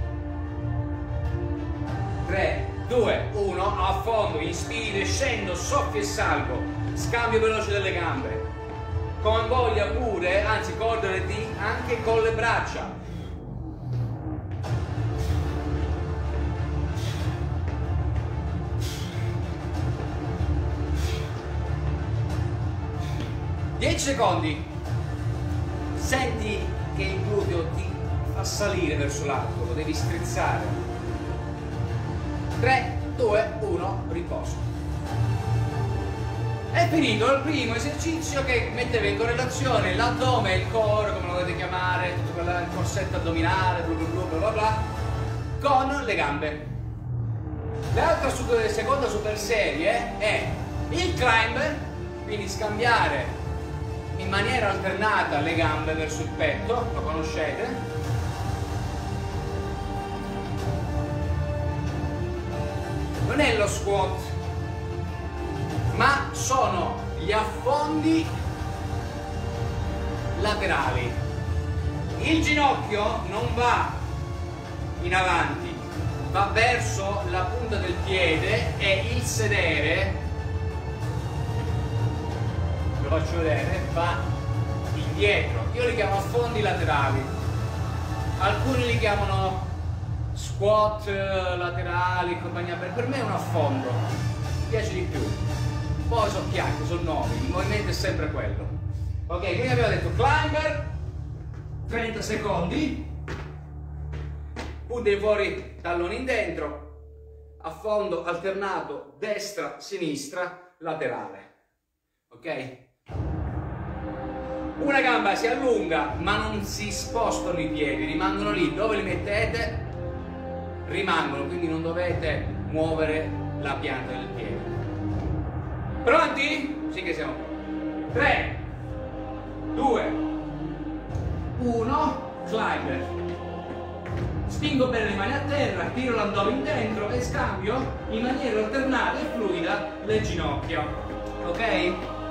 S1: 3, 2, 1, affondo, inspiro e scendo, soffio e salgo. Scambio veloce delle gambe. Coinvolga pure, anzi coordinati anche con le braccia. Secondi. Senti che il gluteo ti fa salire verso l'alto, lo devi strizzare. 3, 2, 1, riposo. È finito il primo esercizio che metteva in correlazione l'addome e il core, come lo volete chiamare, tutto il corsetto addominale, bla bla bla, con le gambe. L'altra seconda super serie è il climb, quindi scambiare in maniera alternata le gambe verso il petto, lo conoscete? Non è lo squat, ma sono gli affondi laterali. Il ginocchio non va in avanti, va verso la punta del piede e il sedere, lo faccio vedere, va indietro. Io li chiamo affondi laterali, alcuni li chiamano squat laterali, compagnia, per me è un affondo, mi piace di più. Poi sono chiacchiere, sono nomi, il movimento è sempre quello. Ok, quindi abbiamo detto climber, 30 secondi, punte in fuori, talloni in dentro, affondo alternato destra, sinistra, laterale. Ok? Una gamba si allunga ma non si spostano i piedi, rimangono lì, dove li mettete rimangono, quindi non dovete muovere la pianta del piede. Pronti? Sì che siamo. 3, 2, 1, climber. Spingo bene le mani a terra, tiro l'addome in dentro e scambio in maniera alternata e fluida le ginocchia. Ok?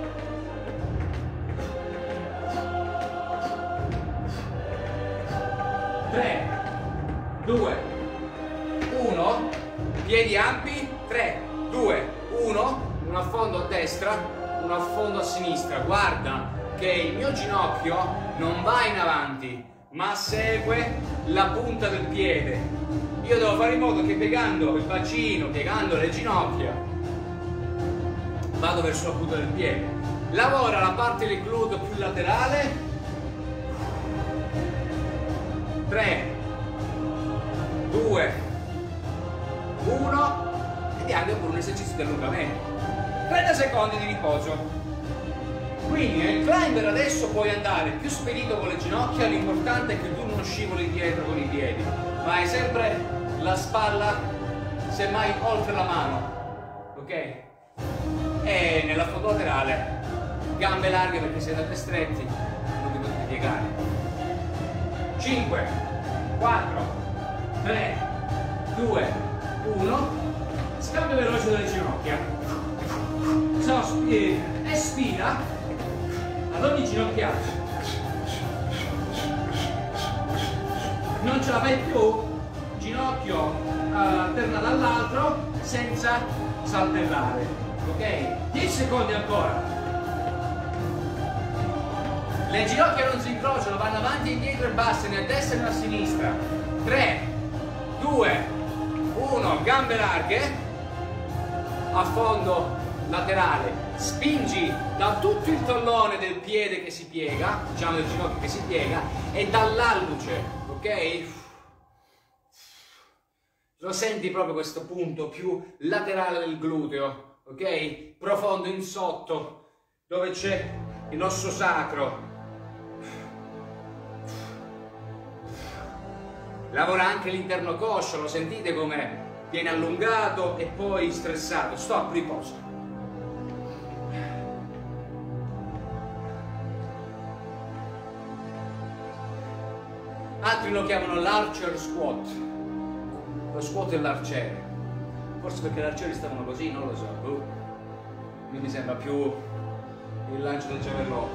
S1: 3, 2, 1, piedi ampi, 3, 2, 1, un affondo a destra, un affondo a sinistra. Guarda che il mio ginocchio non va in avanti, ma segue la punta del piede. Io devo fare in modo che piegando il bacino, piegando le ginocchia, vado verso la punta del piede. Lavora la parte del gluteo più laterale. 3, 2, 1 ed anche pure un esercizio di allungamento. 30 secondi di riposo. Quindi nel climber adesso puoi andare più spedito con le ginocchia, l'importante è che tu non scivoli dietro con i piedi, ma hai sempre la spalla semmai oltre la mano, ok? E nell'affondo laterale gambe larghe perché se andate stretti non vi potete piegare. 5, 4, 3, 2, 1, scambio veloce delle ginocchia. Espira ad ogni ginocchiata. Non ce la fai più, ginocchio alterna dall'altro senza saltellare. Ok? 10 secondi ancora. Le ginocchia non si incrociano, vanno avanti e indietro e basta, né a destra né a sinistra. 3, 2, 1, gambe larghe, affondo laterale, spingi da tutto il tallone del piede che si piega, diciamo del ginocchio che si piega, e dall'alluce, ok? Lo senti proprio questo punto più laterale del gluteo, ok? Profondo in sotto, dove c'è il l'osso sacro. Lavora anche l'interno coscio, lo sentite come viene allungato e poi stressato. Stop, riposo. Altri lo chiamano l'archer squat. Lo squat è l'arciere. Forse perché gli arcieri stavano così, non lo so. Mi sembra più il lancio del giavellotto.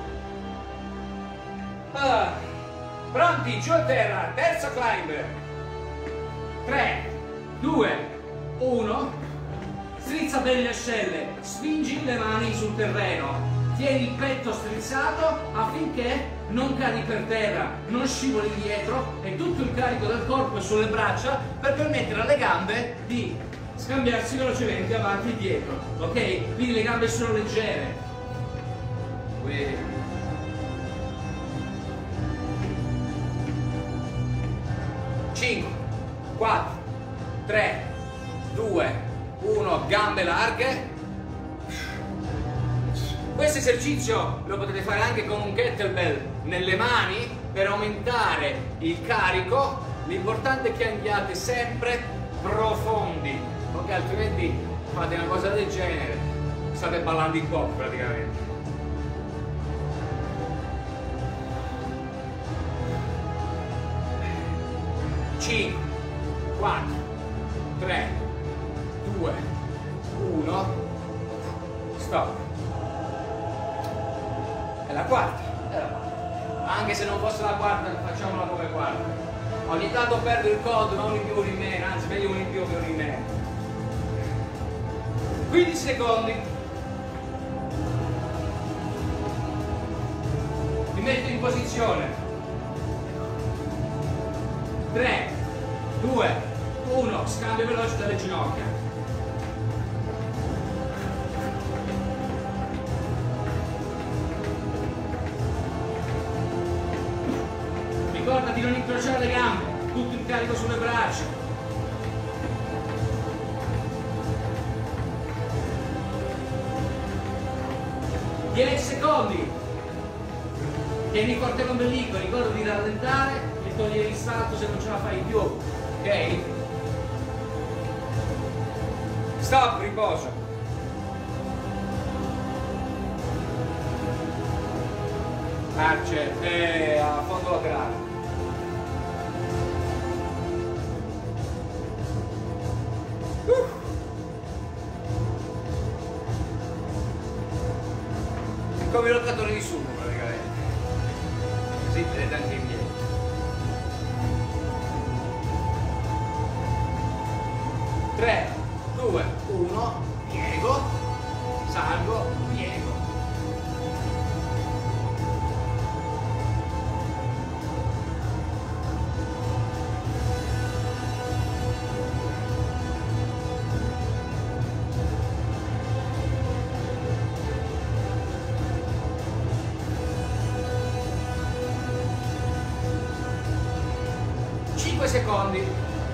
S1: Pronti, giù a terra, terzo climber. 3, 2, 1. Strizza bene le ascelle, spingi le mani sul terreno, tieni il petto strizzato affinché non cadi per terra, non scivoli dietro e tutto il carico del corpo è sulle braccia per permettere alle gambe di scambiarsi velocemente avanti e dietro, ok? Quindi le gambe sono leggere. 5, 4, 3, 2, 1, gambe larghe. Questo esercizio lo potete fare anche con un kettlebell nelle mani per aumentare il carico. L'importante è che andiate sempre profondi, ok? Altrimenti fate una cosa del genere, state ballando in pop praticamente. 5, 4, 3, 2, 1, stop. È la quarta. Anche se non fosse la quarta, facciamola come quarta. Ogni tanto perdo il conto, non in più uno in meno, anzi meglio uno in più che uno in meno. 15 secondi. Mi metto in posizione. 3, 2, 1, scambio veloce dalle ginocchia. Ricorda di non incrociare le gambe. tutto il carico sulle braccia. 10 secondi. Tieni forte l'ombelico, ricorda di rallentare e togliere il salto se non ce la fai più, ok? Stop, riposo. Marce, a fondo laterale. Come i lottatori di sumo praticamente. Così tenete anche in piedi. Tre, due, uno, piego, salgo, piego. Secondi.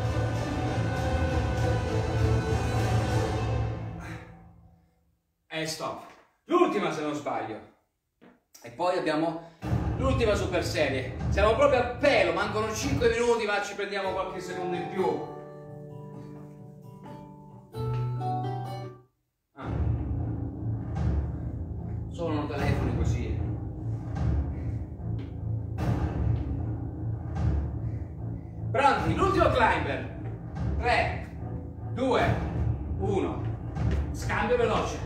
S1: E stop. L'ultima se non sbaglio. E poi abbiamo l'ultima super serie. Siamo proprio a pelo, mancano 5 minuti, ma ci prendiamo qualche secondo in più. Sono telefoni così. Pronti, l'ultimo climber. 3, 2, 1. Scambio veloce.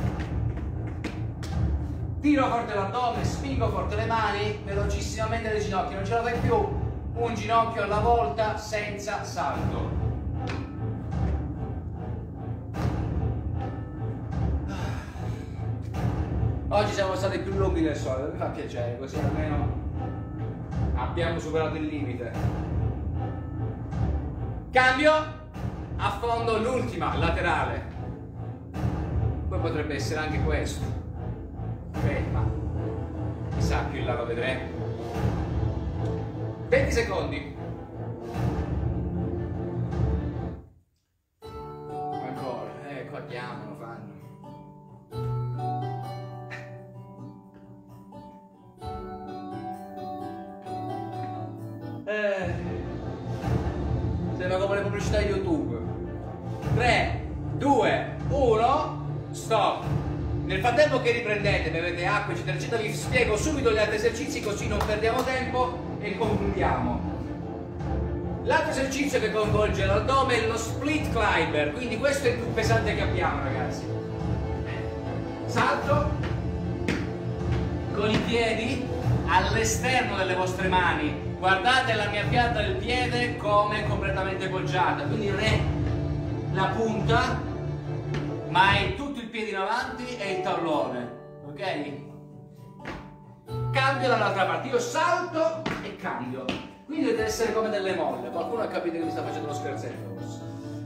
S1: Tiro forte l'addome, spingo forte le mani, velocissimamente le ginocchia, non ce la fai più. Un ginocchio alla volta senza salto. Oggi siamo stati più lunghi del solito, mi fa piacere, così almeno abbiamo superato il limite. Cambio, a fondo l'ultima, laterale. Poi potrebbe essere anche questo. Ok, ma chissà più in là lo vedremo. 20 secondi. Ancora, guardiamo, lo fanno. Sembra come le pubblicità di YouTube. 3, 2, 1, stop. Nel frattempo che riprendete, bevete acqua, eccetera, eccetera, vi spiego subito gli altri esercizi così non perdiamo tempo e concludiamo. L'altro esercizio che coinvolge l'addome è lo split climber, quindi questo è il più pesante che abbiamo, ragazzi. Salto con i piedi all'esterno delle vostre mani. Guardate la mia pianta del piede come completamente poggiata, quindi non è la punta, ma è tutto il piede in avanti e il tallone, ok? Cambio dall'altra parte, io salto e cambio, quindi deve essere come delle molle. Qualcuno ha capito che mi sta facendo uno scherzetto forse.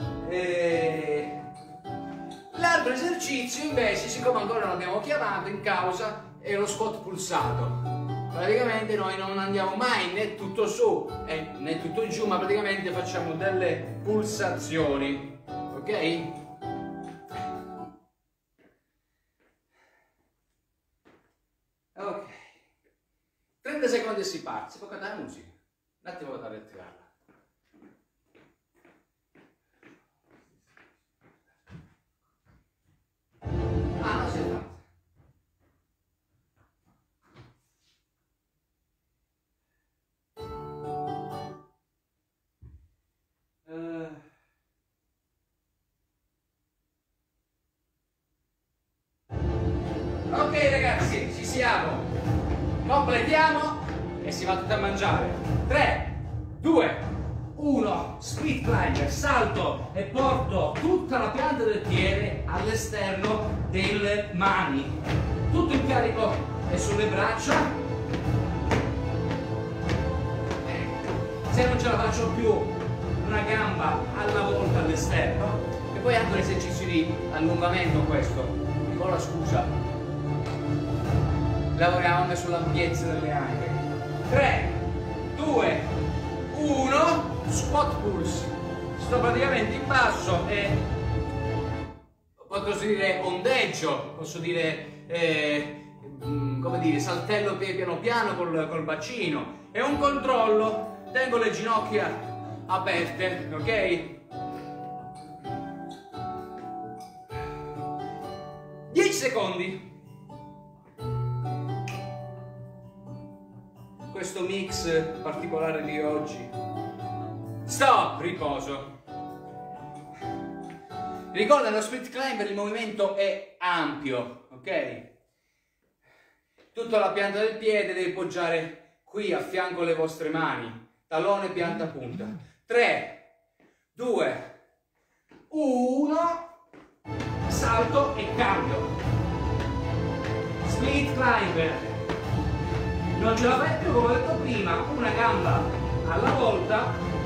S1: L'altro esercizio invece, siccome ancora non l'abbiamo chiamato in causa, è lo squat pulsato. Praticamente noi non andiamo mai né tutto su né tutto giù, ma praticamente facciamo delle pulsazioni, ok? Ok, 30 secondi e si parte. Si può cantare la musica, un attimo vado a riattivarla. Ah, no, si è fatta. Ok ragazzi, ci siamo. Completiamo e si va tutto a mangiare. 3, 2, 1, split climber, salto e porto tutta la pianta del piede all'esterno delle mani. Tutto il carico è sulle braccia. Se non ce la faccio più, una gamba alla volta all'esterno. E poi anche un esercizio di allungamento questo, con la scusa. Lavoriamo anche sull'ampiezza delle anche. 3, 2, 1, squat pulse. Sto praticamente in basso e posso dire ondeggio, posso dire come dire, saltello piano piano col bacino. È un controllo, tengo le ginocchia aperte, ok? 10 secondi. Questo mix particolare di oggi. Stop, riposo. Ricorda, nello split climber il movimento è ampio, ok? Tutta la pianta del piede deve poggiare qui a fianco alle vostre mani, tallone, pianta, punta. 3, 2, 1, salto e cambio. Split climber. Non ce la fai più, come ho detto prima, una gamba alla volta,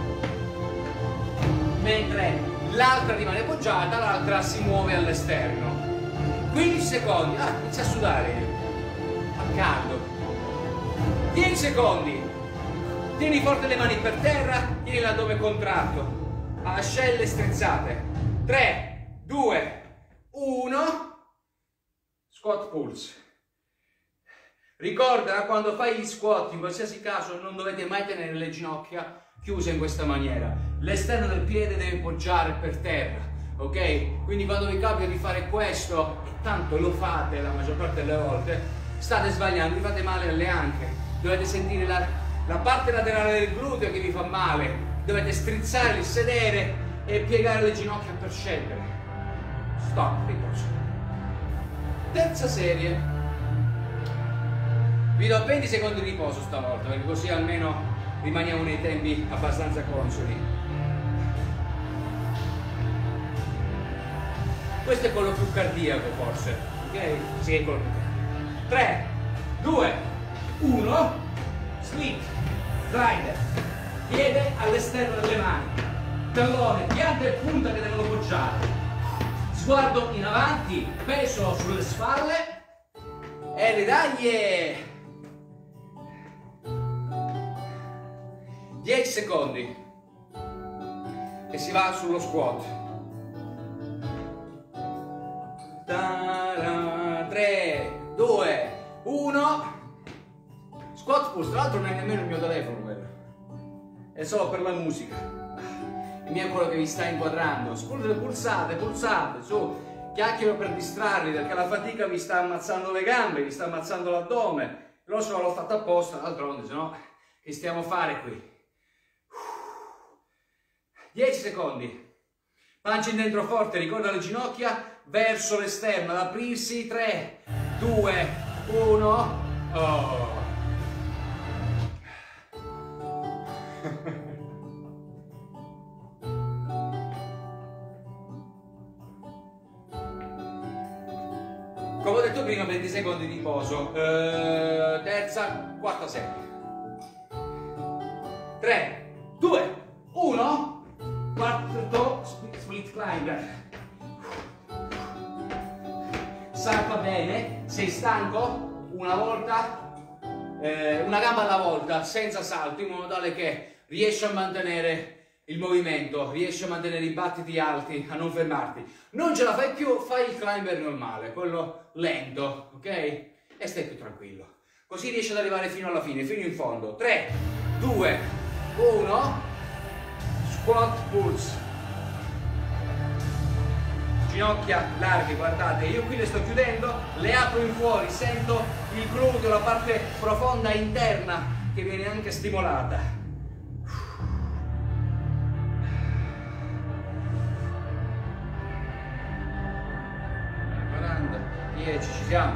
S1: mentre l'altra rimane poggiata, l'altra si muove all'esterno. 15 secondi, inizia a sudare, fa caldo. 10 secondi, tieni forte le mani per terra, tieni l'addome contratto, ascelle strizzate. 3, 2, 1, squat pulse. Ricorda, quando fai gli squat, in qualsiasi caso, non dovete mai tenere le ginocchia chiuse in questa maniera. L'esterno del piede deve poggiare per terra, ok? Quindi quando vi capita di fare questo, e tanto lo fate la maggior parte delle volte, state sbagliando, vi fate male alle anche. Dovete sentire la parte laterale del gluteo che vi fa male. Dovete strizzare il sedere e piegare le ginocchia per scendere. Stop, riposo. Terza serie. Vi do 20 secondi di riposo stavolta, perché così almeno rimaniamo nei tempi abbastanza consoni. Questo è quello più cardiaco forse, ok? Sì, è quello più cardiaco. 3, 2, 1, split, grinder, piede all'esterno delle mani, tallone, pianta e punta che devono poggiare, sguardo in avanti, peso sulle spalle e le daglie. 10 secondi e si va sullo squat. 3, 2, 1, squat pulse. Tra l'altro non è nemmeno il mio telefono quello, è solo per la musica. Il mio è quello che vi sta inquadrando. Pulsate, pulsate, su, chiacchiero per distrarli, perché la fatica vi sta ammazzando le gambe, vi sta ammazzando l'addome. Lo so, l'ho fatto apposta, d'altronde, se no che stiamo a fare qui? 10 secondi. Pancia in dentro forte, ricorda le ginocchia verso l'esterno, ad aprirsi. 3, 2, 1. Oh. Come ho detto prima, 20 secondi di riposo. Terza, quarta serie. 3, 2, 1. Quarto split climber. Salta bene, sei stanco? Una volta, una gamba alla volta, senza salto, in modo tale che riesci a mantenere il movimento, riesci a mantenere i battiti alti, a non fermarti. Non ce la fai più, fai il climber normale, quello lento, ok? E stai più tranquillo. Così riesci ad arrivare fino alla fine, fino in fondo. 3, 2, 1. Squat pulse. Ginocchia larghe, guardate, io qui le sto chiudendo, le apro in fuori, sento il gluteo, la parte profonda interna che viene anche stimolata. 40, 10, ci siamo.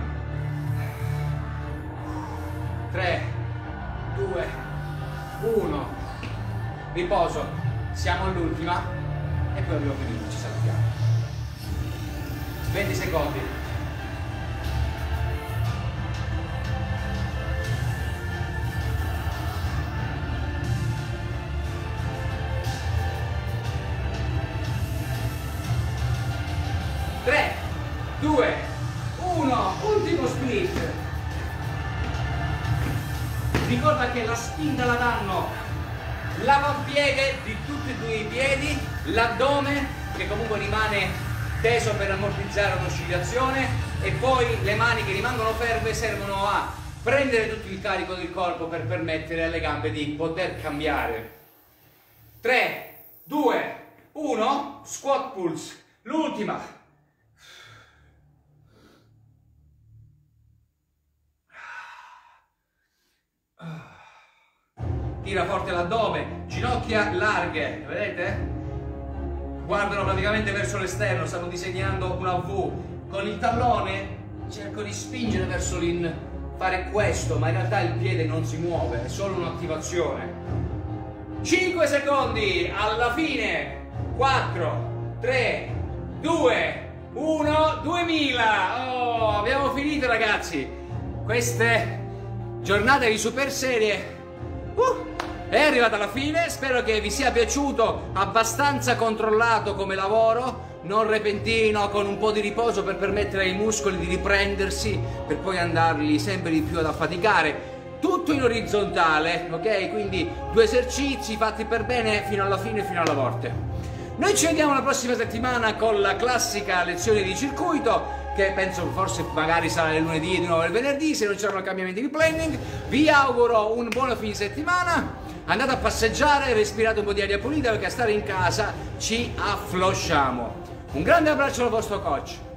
S1: 3, 2, 1, riposo. Siamo all'ultima e poi abbiamo finito, ci salutiamo. 20 secondi. Tre, 2, 1, ultimo split. Ricorda che la spinta la danno l'avampiede di tutti e due i piedi, l'addome che comunque rimane teso per ammortizzare un'oscillazione e poi le mani che rimangono ferme servono a prendere tutto il carico del corpo per permettere alle gambe di poter cambiare. 3, 2, 1, squat pulse, l'ultima. Tira forte l'addome, ginocchia larghe, vedete? Guardano praticamente verso l'esterno, stanno disegnando una V. Con il tallone cerco di spingere verso fare questo, ma in realtà il piede non si muove, è solo un'attivazione. 5 secondi, alla fine, 4, 3, 2, 1, 2000! Oh, abbiamo finito ragazzi! Queste giornate di super serie è arrivata alla fine, spero che vi sia piaciuto, abbastanza controllato come lavoro, non repentino, con un po' di riposo per permettere ai muscoli di riprendersi per poi andarli sempre di più ad affaticare. Tutto in orizzontale, ok? Quindi 2 esercizi fatti per bene fino alla fine, fino alla morte. Noi ci vediamo la prossima settimana con la classica lezione di circuito, che penso forse magari sarà il lunedì e di nuovo il venerdì, se non ci saranno cambiamenti di planning. Vi auguro un buon fine settimana, andate a passeggiare, respirate un po' di aria pulita perché a stare in casa ci afflosciamo. Un grande abbraccio dal vostro coach.